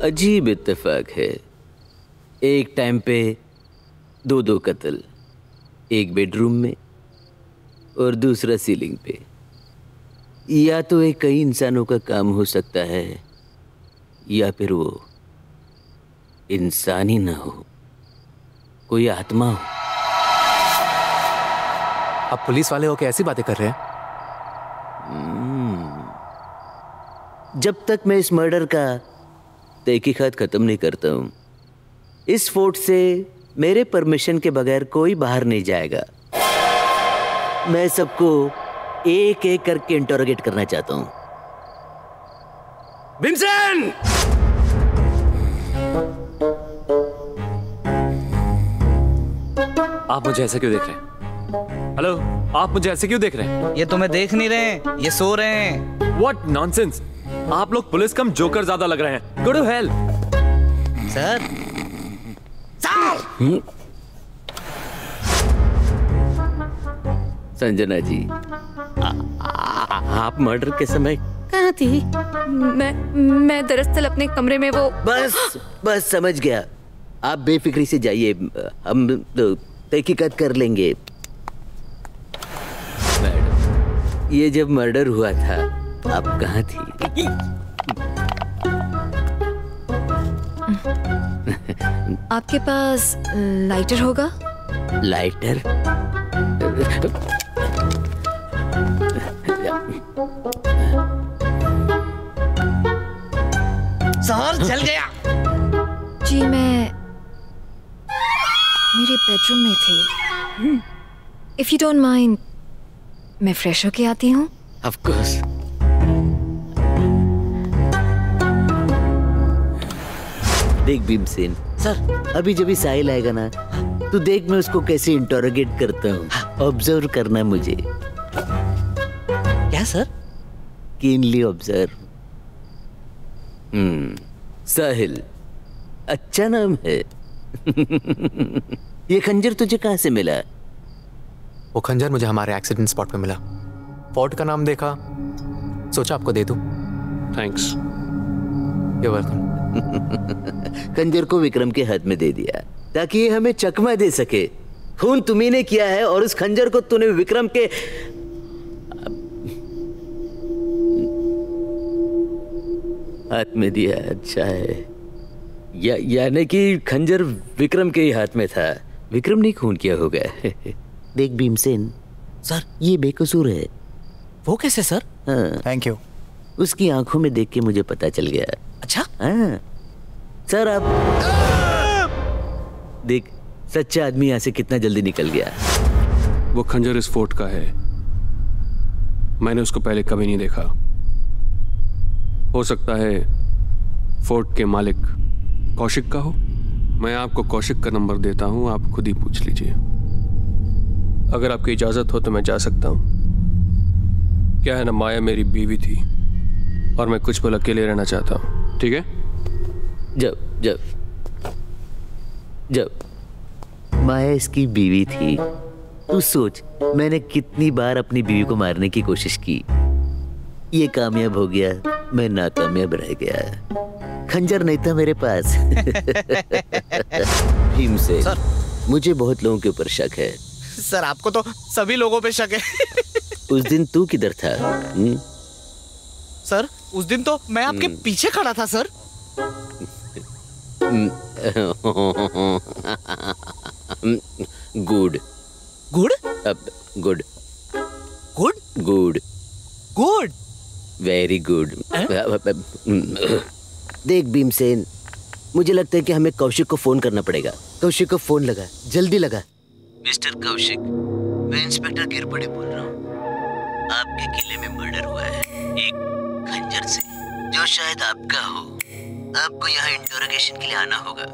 Speaker 8: अजीब इत्तेफाक है, एक टाइम पे दो दो कत्ल, एक बेडरूम में और दूसरा सीलिंग पे। या तो ये कई इंसानों का काम हो सकता है या फिर वो इंसान ही ना हो, कोई आत्मा हो।
Speaker 3: आप पुलिस वाले होके ऐसी बातें कर रहे हैं?
Speaker 8: जब तक मैं इस मर्डर का तहकीकात खत्म नहीं करता हूं, इस फोर्ट से मेरे परमिशन के बगैर कोई बाहर नहीं जाएगा। मैं सबको एक एक करके इंटरोगेट करना चाहता हूं। भीमसेन!
Speaker 10: आप मुझे ऐसे क्यों देख रहे हैं? हेलो, आप मुझे ऐसे क्यों देख रहे हैं?
Speaker 9: ये तुम्हें देख नहीं रहे, ये सो रहे हैं।
Speaker 10: What nonsense! आप लोग पुलिस कम जोकर ज्यादा लग रहे हैं। Go to hell!
Speaker 9: Sir,
Speaker 8: sir! Sanjana ji, आ, आ, आप मर्डर के समय
Speaker 5: कहाँ थी? मैं मैं दरअसल अपने कमरे में वो
Speaker 8: बस बस समझ गया। आप बेफिक्री से जाइए, हम तो तहकीकात कर लेंगे। मैडम, ये जब मर्डर हुआ था आप कहाँ थी?
Speaker 5: आपके पास लाइटर होगा?
Speaker 8: लाइटर?
Speaker 9: सर जल गया।
Speaker 5: जी मैं मेरे बेडरूम में थी। इफ यू डोंट माइंड मैं फ्रेश होके आती हूँ।
Speaker 8: Of course. देख भीमसेन सर, अभी जब साहिल आएगा ना तो देख मैं उसको कैसे इंटरोगेट करता हूँ। ऑब्जर्व करना मुझे।
Speaker 9: क्या सर?
Speaker 8: Keenly observe. हम्म, साहिल अच्छा नाम है। ये खंजर तुझे कहाँ से मिला?
Speaker 3: वो खंजर मुझे हमारे एक्सीडेंट स्पॉट पे मिला। फोर्ट का नाम देखा, सोचा आपको दे दूं।
Speaker 12: थैंक्स।
Speaker 3: You welcome.
Speaker 8: खंजर को विक्रम के हाथ में दे दिया ताकि ये हमें चकमा दे सके। खून तुम्ही ने किया है और उस खंजर को तूने विक्रम के हाथ में दिया। अच्छा है, या, यानी कि खंजर विक्रम के ही हाथ में था। विक्रम ने खून किया होगा। देख भीमसेन
Speaker 14: सर, ये बेकसूर है।
Speaker 9: वो कैसे सर?
Speaker 8: हाँ,
Speaker 13: थैंक यू।
Speaker 8: उसकी आंखों में देख के मुझे पता चल गया।
Speaker 9: अच्छा?
Speaker 8: हाँ सर, आप देख सच्चा आदमी यहाँ से कितना जल्दी निकल गया।
Speaker 12: वो खंजर इस फोर्ट का है। मैंने उसको पहले कभी नहीं देखा। हो सकता है फोर्ट के मालिक कौशिक का हो। मैं आपको कौशिक का नंबर देता हूं, आप खुद ही पूछ लीजिए। अगर आपकी इजाजत हो तो मैं जा सकता हूं। क्या है ना, माया मेरी बीवी थी और मैं कुछ पल अकेले रहना चाहता हूं। ठीक है?
Speaker 8: जब जब जब माया इसकी बीवी थी, तू सोच मैंने कितनी बार अपनी बीवी को मारने की कोशिश की। ये कामयाब हो गया, मैं नाकामयाब रह गया। खंजर नहीं था मेरे पास। भीम से
Speaker 9: सर,
Speaker 8: मुझे बहुत लोगों के ऊपर शक है।
Speaker 9: सर आपको तो सभी लोगों पे शक है।
Speaker 8: उस दिन तू किधर था? हुँ?
Speaker 9: सर उस दिन तो मैं आपके पीछे खड़ा था सर।
Speaker 8: गुड
Speaker 9: गुड
Speaker 8: अब good
Speaker 9: good
Speaker 8: good
Speaker 9: good
Speaker 8: very good. देख भीमसेन, मुझे लगता है कि हमें कौशिक को फोन करना पड़ेगा। कौशिक को फोन लगा, जल्दी लगा। मिस्टर कौशिक, मैं इंस्पेक्टर गिरपड़े बोल रहा हूँ। आपके किले में मर्डर हुआ है एक खंजर से, जो शायद आपका हो। आपको यहाँ इंटरोगेशन के लिए आना होगा।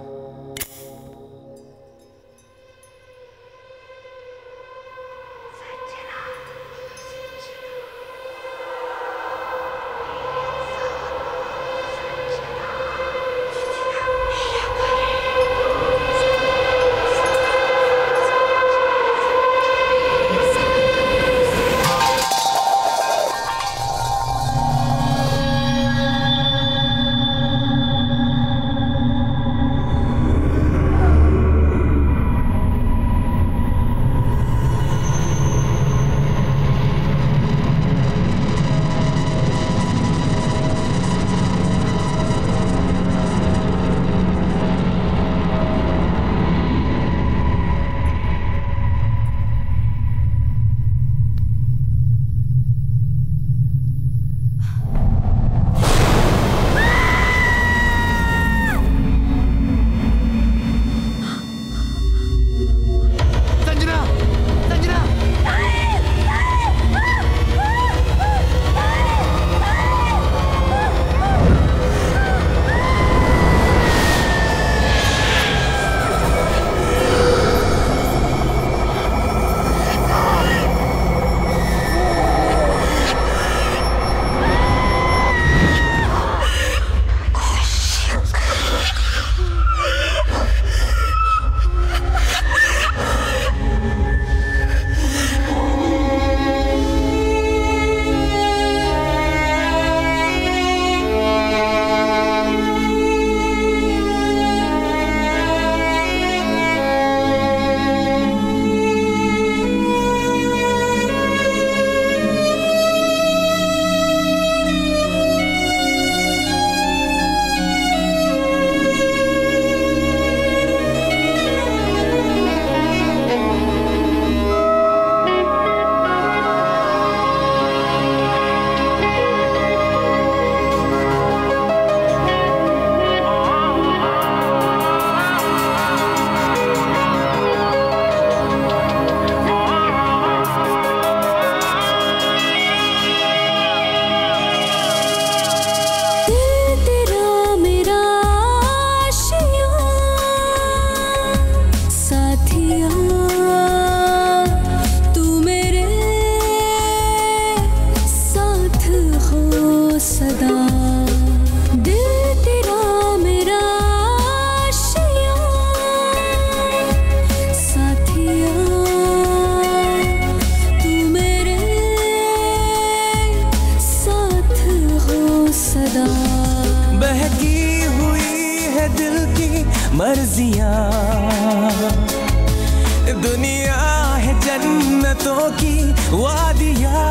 Speaker 16: दुनिया है जन्नतों की वादियाँ।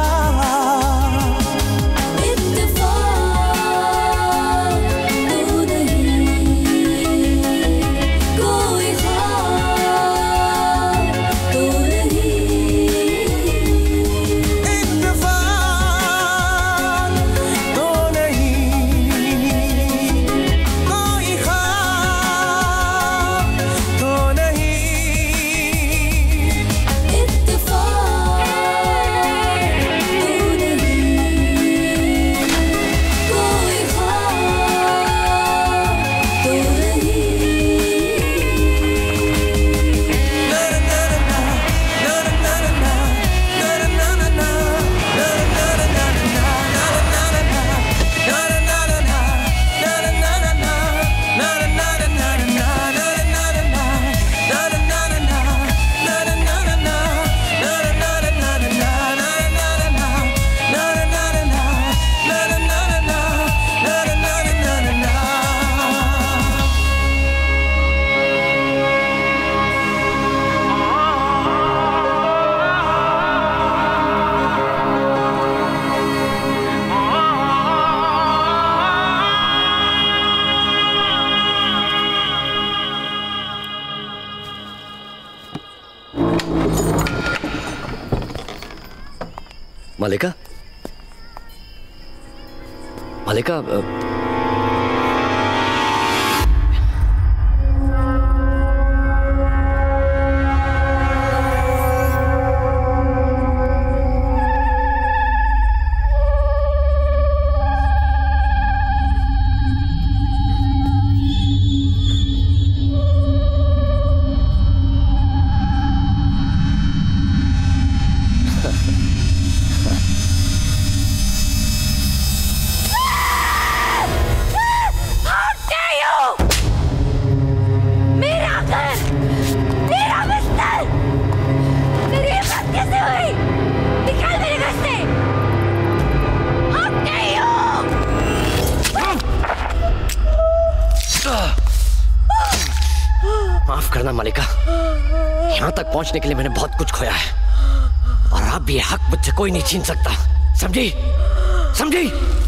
Speaker 17: मालिका, मालिका, पहुंचने के लिए मैंने बहुत कुछ खोया है और अब ये हक मुझसे कोई नहीं छीन सकता। समझी? समझी?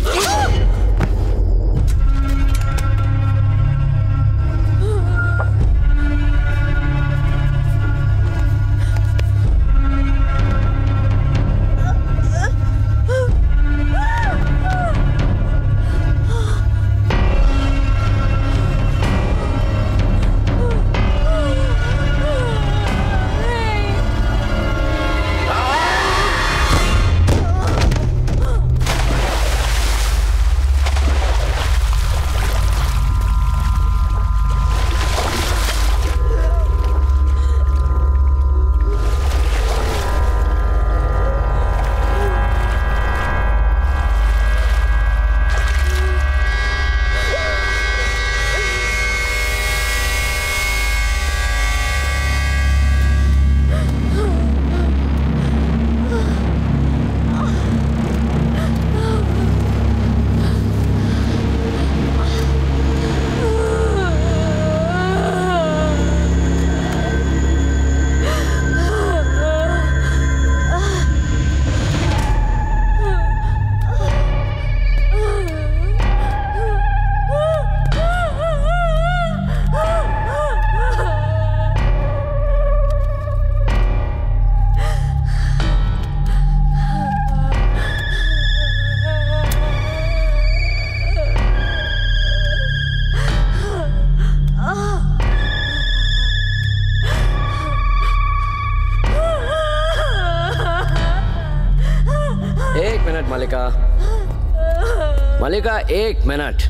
Speaker 17: मालिका, मालिका, एक मिनट,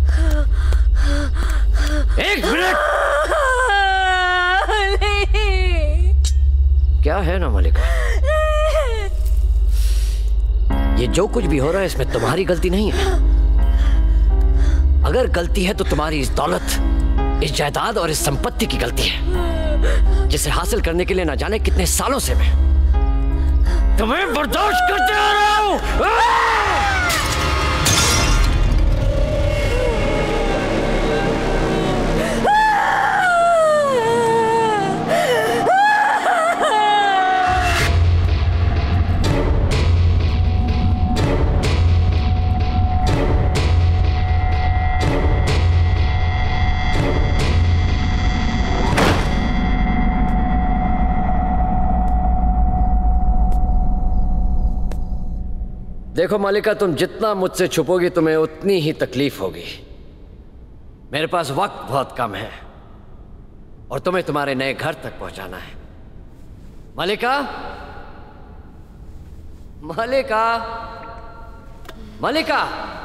Speaker 17: एक मिनट। क्या है ना मालिका, ये जो कुछ भी हो रहा है इसमें तुम्हारी गलती नहीं है। अगर गलती है तो तुम्हारी इस दौलत, इस जायदाद और इस संपत्ति की गलती है, जिसे हासिल करने के लिए ना जाने कितने सालों से मैं तुम्हें बर्दाश्त करते आ रहा हूं। देखो मालिका, तुम जितना मुझसे छुपोगी तुम्हें उतनी ही तकलीफ होगी। मेरे पास वक्त बहुत कम है और तुम्हें तुम्हारे नए घर तक पहुंचाना है। मालिका, मालिका, मालिका।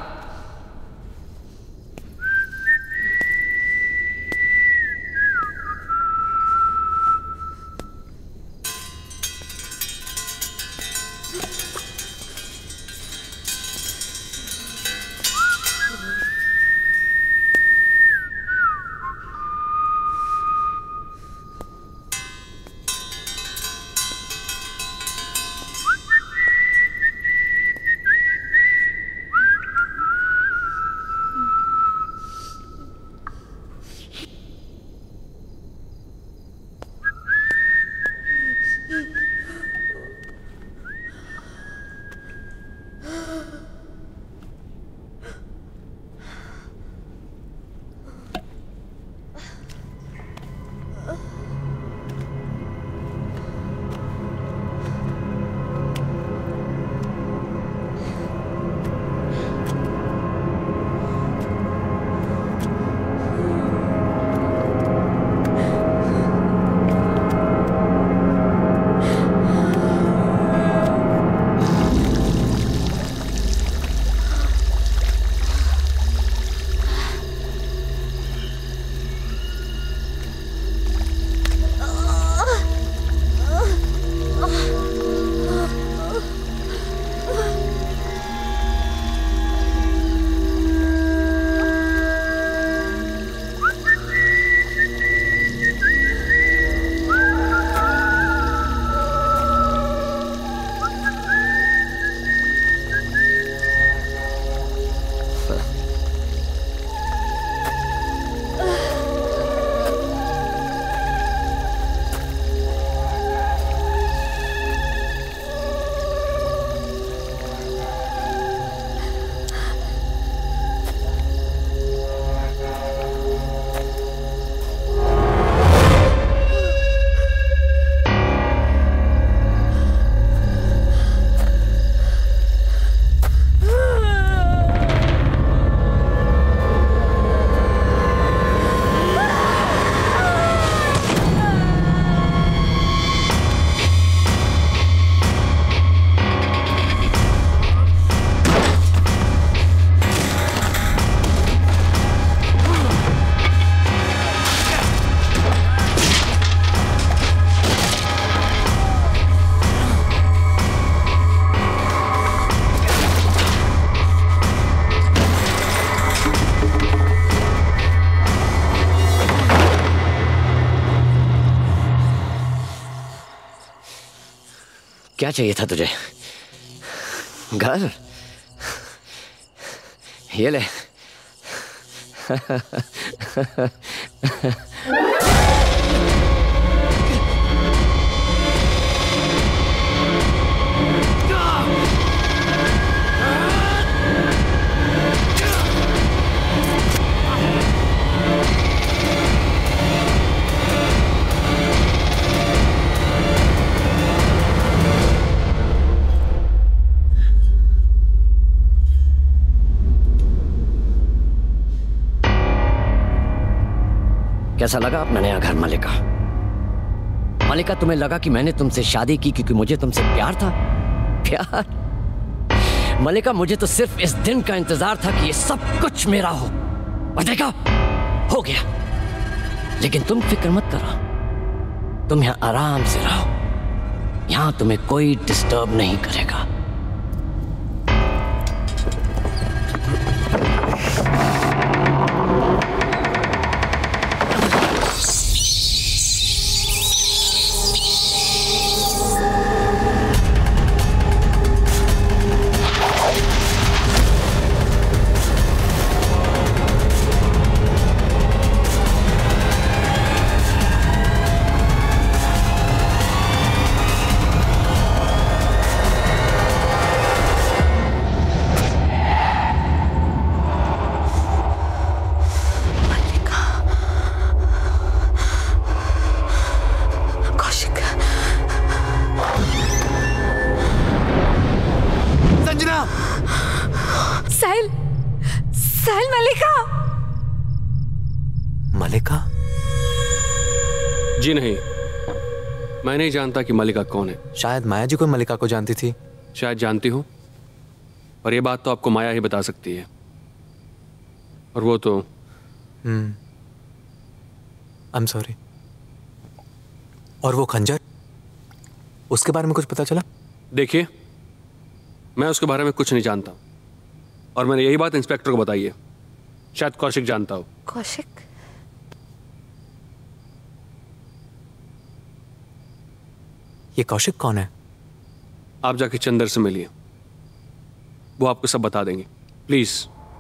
Speaker 17: क्या चाहिए था तुझे? घर? ये ले। कैसा लगा अपना नया घर मलिका? मलिका, तुम्हें लगा कि मैंने तुमसे शादी की क्योंकि मुझे तुमसे प्यार था? प्यार? मलिका, मुझे तो सिर्फ इस दिन का इंतजार था कि ये सब कुछ मेरा हो। और देखा, हो गया। लेकिन तुम फिक्र मत करो, तुम यहां आराम से रहो। यहां तुम्हें कोई डिस्टर्ब नहीं करेगा।
Speaker 12: जी नहीं, मैं नहीं जानता कि मलिका कौन है।
Speaker 3: शायद माया जी कोई मलिका को जानती थी।
Speaker 12: शायद जानती हूँ, और ये बात तो आपको माया ही बता सकती है। और वो तो
Speaker 3: हम्म आई एम सॉरी। और वो खंजर, उसके बारे में कुछ पता चला?
Speaker 12: देखिए, मैं उसके बारे में कुछ नहीं जानता, और मैंने यही बात इंस्पेक्टर को बताई है। शायद कौशिक जानता हो।
Speaker 5: कौशिक?
Speaker 3: ये कौशिक कौन है?
Speaker 12: आप जाके चंदर से मिलिए, वो आपको सब बता देंगे। प्लीज।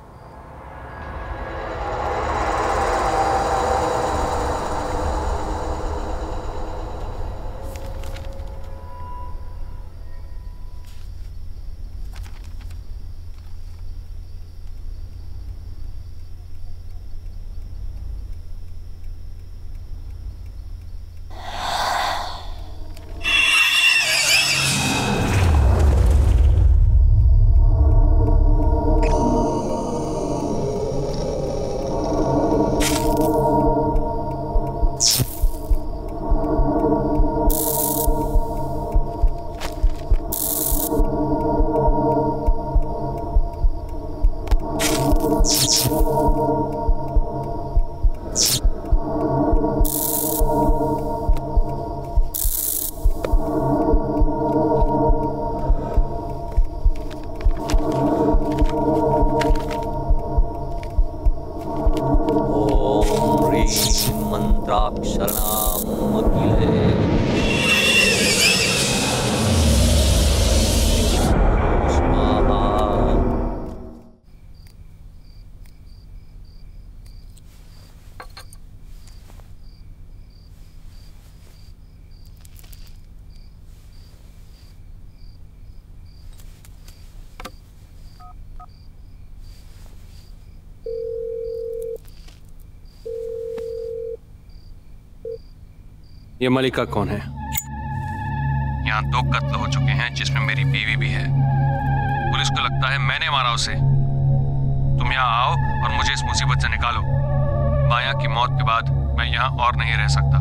Speaker 12: ये मलिका कौन है? यहाँ दो कत्ल हो चुके हैं, जिसमें मेरी बीवी भी है। पुलिस को लगता है मैंने मारा उसे। तुम यहाँ आओ और मुझे इस मुसीबत से निकालो। माया की मौत के बाद मैं यहाँ और नहीं रह सकता।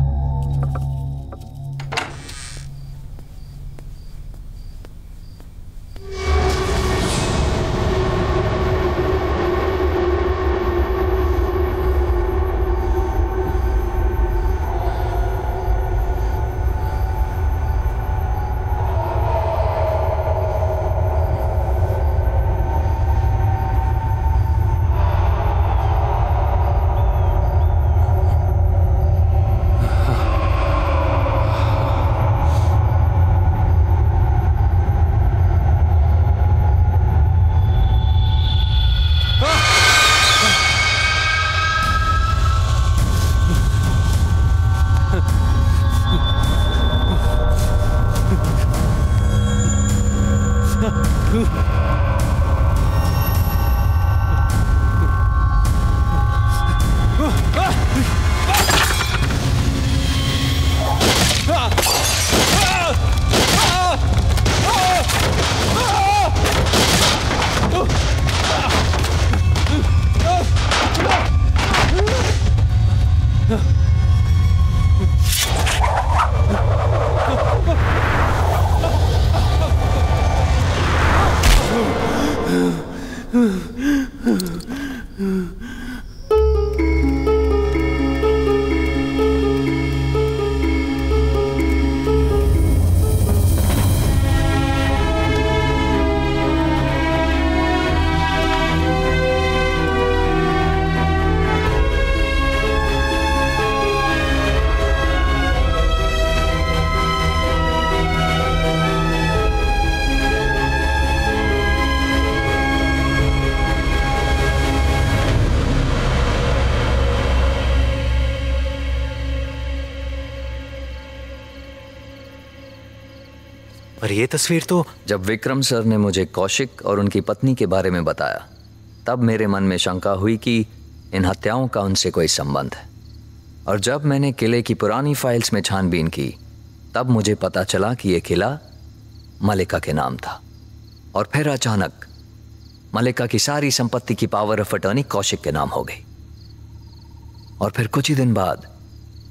Speaker 3: पर ये तस्वीर तो...
Speaker 4: जब विक्रम सर ने मुझे कौशिक और उनकी पत्नी के बारे में बताया, तब मेरे मन में शंका हुई कि इन हत्याओं का उनसे कोई संबंध है। और जब मैंने किले की पुरानी फाइल्स में छानबीन की, तब मुझे पता चला कि यह किला मलिका के नाम था। और फिर अचानक मलिका की सारी संपत्ति की पावर ऑफ अटर्नी कौशिक के नाम हो गई। और फिर कुछ ही दिन बाद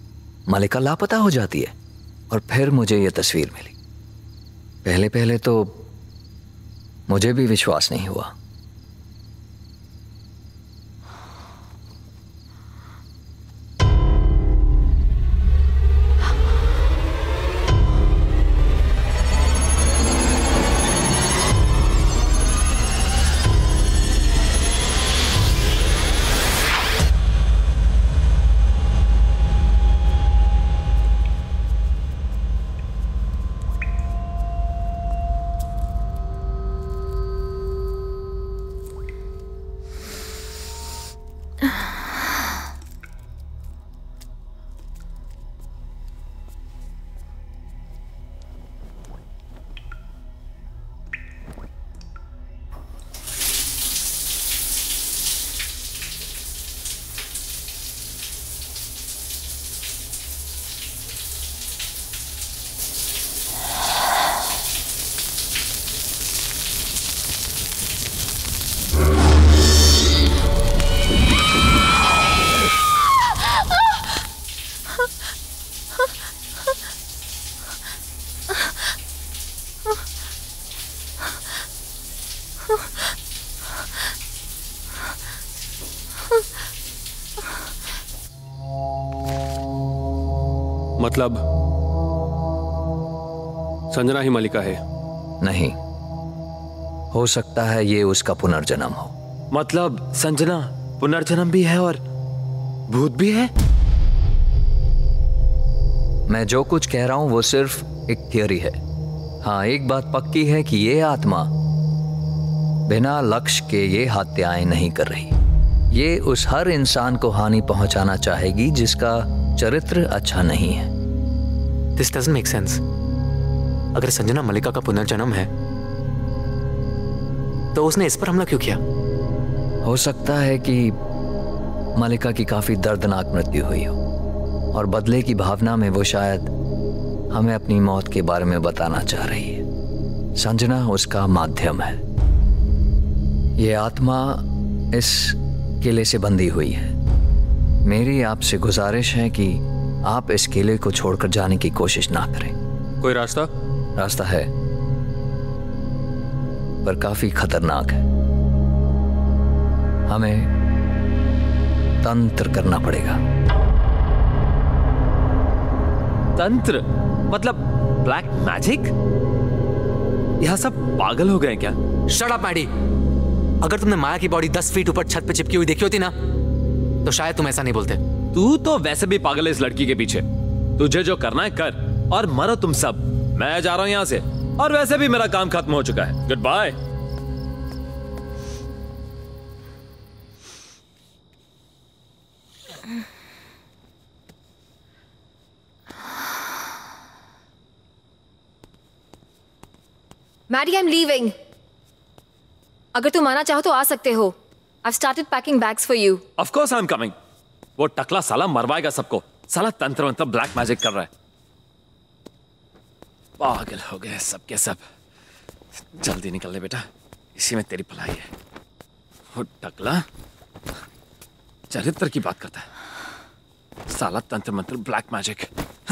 Speaker 4: मलिका लापता हो जाती है और फिर मुझे यह तस्वीर मिली। पहले पहले तो मुझे भी विश्वास नहीं हुआ।
Speaker 12: मतलब संजना ही मलिका है?
Speaker 4: नहीं, हो सकता है ये उसका पुनर्जन्म हो।
Speaker 10: मतलब संजना पुनर्जन्म भी है और भूत भी है?
Speaker 4: मैं जो कुछ कह रहा हूं वो सिर्फ एक थियरी है। हाँ, एक बात पक्की है कि ये आत्मा बिना लक्ष्य के ये हत्याएं नहीं कर रही। ये उस हर इंसान को हानि पहुंचाना चाहेगी जिसका चरित्र अच्छा नहीं है।
Speaker 3: This doesn't make sense. अगर संजना मलिका का पुनर्जन्म है तो उसने इस पर हमला क्यों किया?
Speaker 4: हो सकता है कि मलिका की काफी दर्दनाक मृत्यु हुई हो और बदले की भावना में वो शायद हमें अपनी मौत के बारे में बताना चाह रही है। संजना उसका माध्यम है। ये आत्मा इस किले से बंधी हुई है। मेरी आपसे गुजारिश है कि आप इस किले को छोड़कर जाने की कोशिश ना करें।
Speaker 12: कोई रास्ता?
Speaker 4: रास्ता है, पर काफी खतरनाक है। हमें तंत्र करना पड़ेगा।
Speaker 10: तंत्र? मतलब ब्लैक मैजिक? यहां सब पागल हो गए क्या?
Speaker 3: Shut up Maddy. अगर तुमने माया की बॉडी दस फीट ऊपर छत पे चिपकी हुई देखी होती ना तो शायद तुम ऐसा नहीं बोलते।
Speaker 10: तू तो वैसे भी पागल है इस लड़की के पीछे। तुझे जो करना है कर और मरो तुम सब। मैं जा रहा हूं यहां से और वैसे भी मेरा काम खत्म हो चुका है। Goodbye.
Speaker 11: Maddy, I am leaving. अगर तुम आना चाहो तो आ सकते हो। I've started packing bags for you.
Speaker 10: Of course I'm coming. वो टकला साला मरवाएगा सबको। साला तंत्र मंत्र ब्लैक मैजिक कर रहा है। पागल हो गए सब के सब। जल्दी निकल ले बेटा, इसी में तेरी भलाई है। वो टकला चरित्र की बात करता है। साला तंत्र मंत्र ब्लैक मैजिक।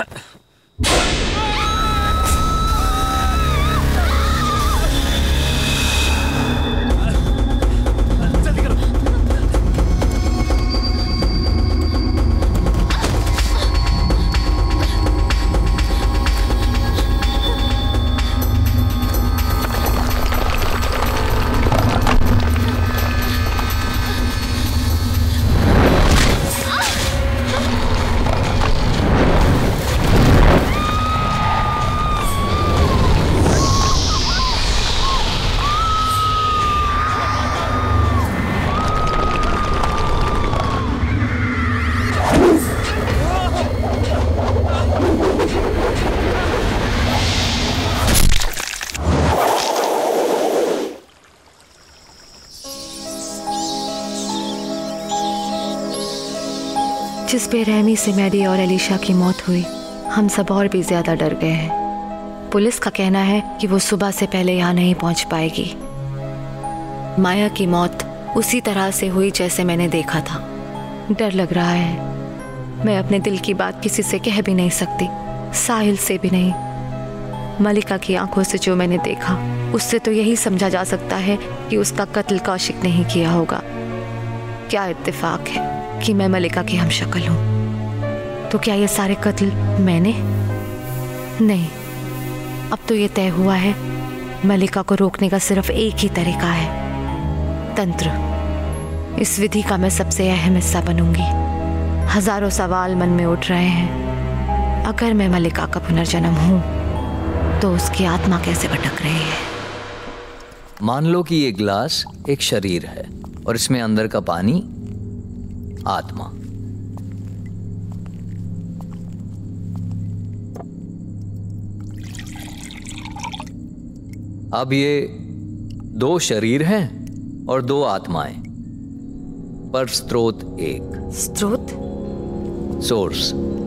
Speaker 5: जिस बेरहमी से मैडी और एलिशा की मौत हुई, हम सब और भी ज्यादा डर गए हैं। पुलिस का कहना है कि वो सुबह से पहले यहाँ नहीं पहुँच पाएगी। माया की मौत उसी तरह से हुई जैसे मैंने देखा था। डर लग रहा है। मैं अपने दिल की बात किसी से कह भी नहीं सकती, साहिल से भी नहीं। मलिका की आंखों से जो मैंने देखा, उससे तो यही समझा जा सकता है कि उसका कत्ल कौशिक नहीं किया होगा। क्या इत्तेफाक है कि मैं मलिका की हमशक्ल हूं। तो क्या ये सारे कत्ल मैंने? नहीं, अब तो ये तय हुआ है, मलिका को रोकने का सिर्फ एक ही तरीका है, तंत्र। इस विधि का मैं सबसे अहम हिस्सा बनूंगी। हजारों सवाल मन में उठ रहे हैं। अगर मैं मलिका का पुनर्जन्म हूं तो उसकी आत्मा कैसे भटक रही है?
Speaker 4: मान लो कि ये गिलास एक शरीर है और इसमें अंदर का पानी आत्मा। अब ये दो शरीर हैं और दो आत्माएं, पर स्रोत एक।
Speaker 5: स्रोत?
Speaker 4: सोर्स।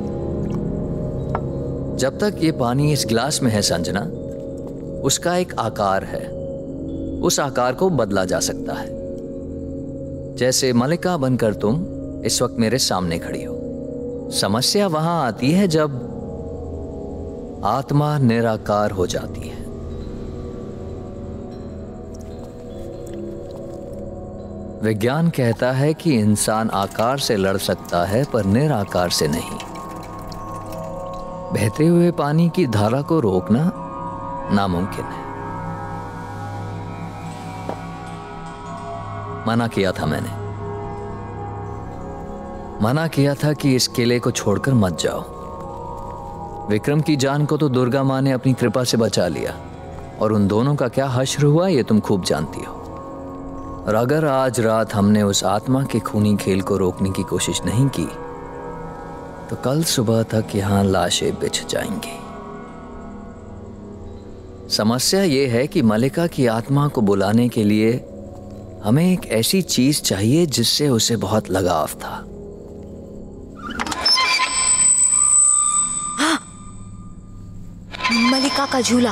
Speaker 4: जब तक ये पानी इस गिलास में है संजना, उसका एक आकार है। उस आकार को बदला जा सकता है। जैसे मलिका बनकर तुम इस वक्त मेरे सामने खड़ी हो। समस्या वहां आती है जब आत्मा निराकार हो जाती है। विज्ञान कहता है कि इंसान आकार से लड़ सकता है पर निराकार से नहीं। बहते हुए पानी की धारा को रोकना नामुमकिन है। मना किया था मैंने, मना किया था कि इस किले को छोड़कर मत जाओ। विक्रम की जान को तो दुर्गा माँ ने अपनी कृपा से बचा लिया, और उन दोनों का क्या हश्र हुआ ये तुम खूब जानती हो। और अगर आज रात हमने उस आत्मा के खूनी खेल को रोकने की कोशिश नहीं की तो कल सुबह तक यहां लाशें बिछ जाएंगी। समस्या ये है कि मलिका की आत्मा को बुलाने के लिए हमें एक ऐसी चीज चाहिए जिससे उसे बहुत लगाव था।
Speaker 5: हाँ, मलिका का झूला।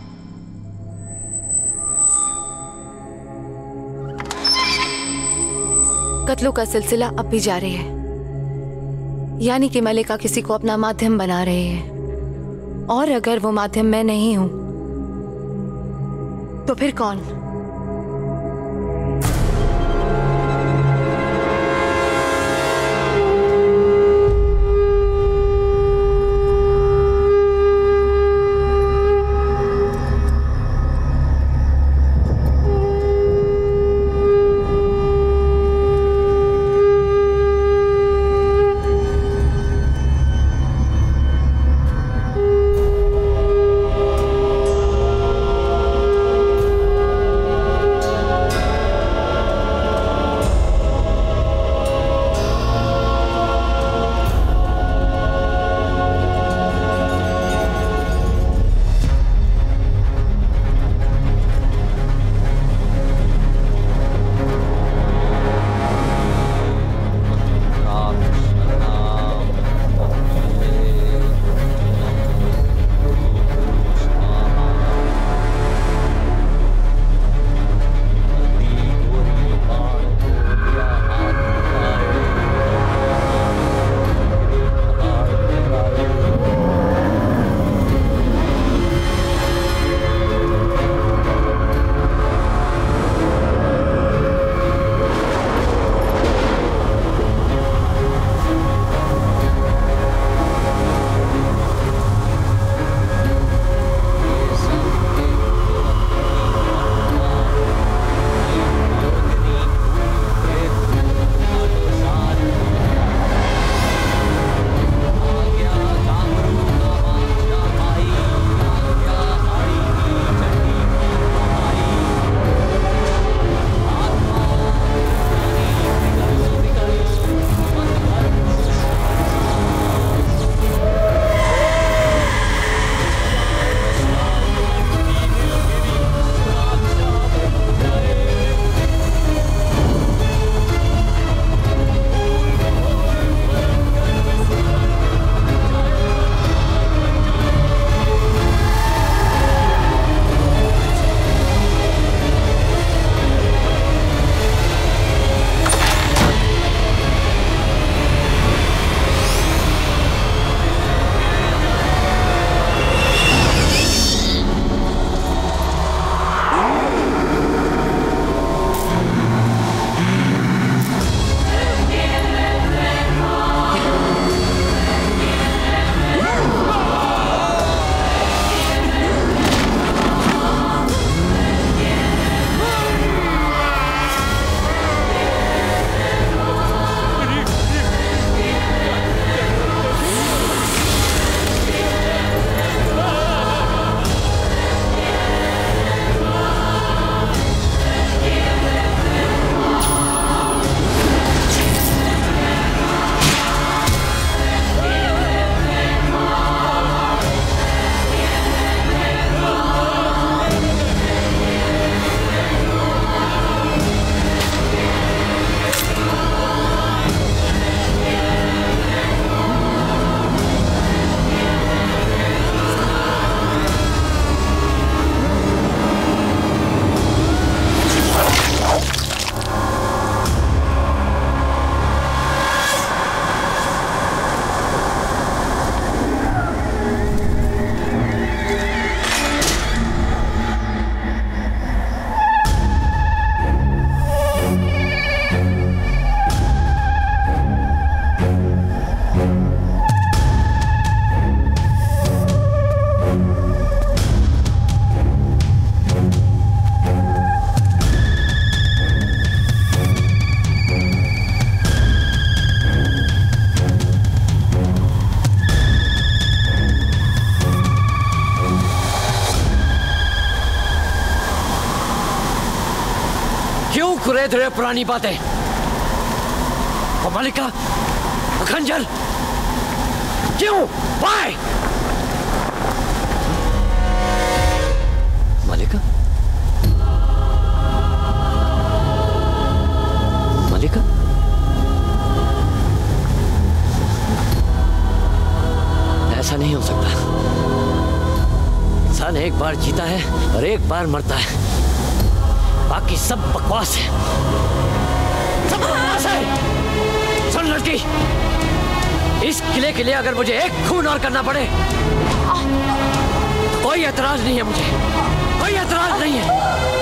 Speaker 5: कत्लों का सिलसिला अब भी जारी है, यानी कि मलिका किसी को अपना माध्यम बना रही है। और अगर वो माध्यम मैं नहीं हूं तो फिर कौन?
Speaker 17: कुरेद रहे पुरानी बातें। वो मलिका, वो खंजर, क्यों? Why? मलिका? मलिका? ऐसा नहीं हो सकता। इंसान एक बार जीता है और एक बार मरता है, बाकी सब बकवास है, सब बकवास है। सुन लड़की, इस किले के लिए अगर मुझे एक खून और करना पड़े, कोई एतराज नहीं है मुझे, कोई एतराज नहीं है।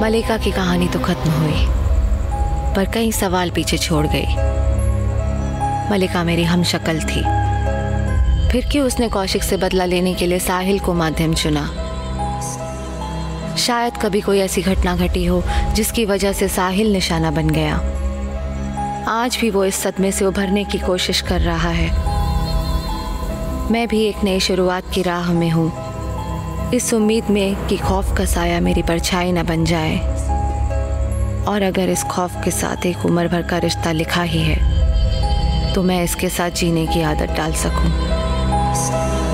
Speaker 5: मलिका की कहानी तो खत्म हुई, पर कई सवाल पीछे छोड़ गई। मलिका मेरी हमशक्ल थी, फिर क्यों उसने कौशिक से बदला लेने के लिए साहिल को माध्यम चुना? शायद कभी कोई ऐसी घटना घटी हो जिसकी वजह से साहिल निशाना बन गया। आज भी वो इस सदमे से उभरने की कोशिश कर रहा है। मैं भी एक नई शुरुआत की राह में हूँ, इस उम्मीद में कि खौफ का साया मेरी परछाई न बन जाए, और अगर इस खौफ के साथ एक उम्र भर का रिश्ता लिखा ही है तो मैं इसके साथ जीने की आदत डाल सकूं।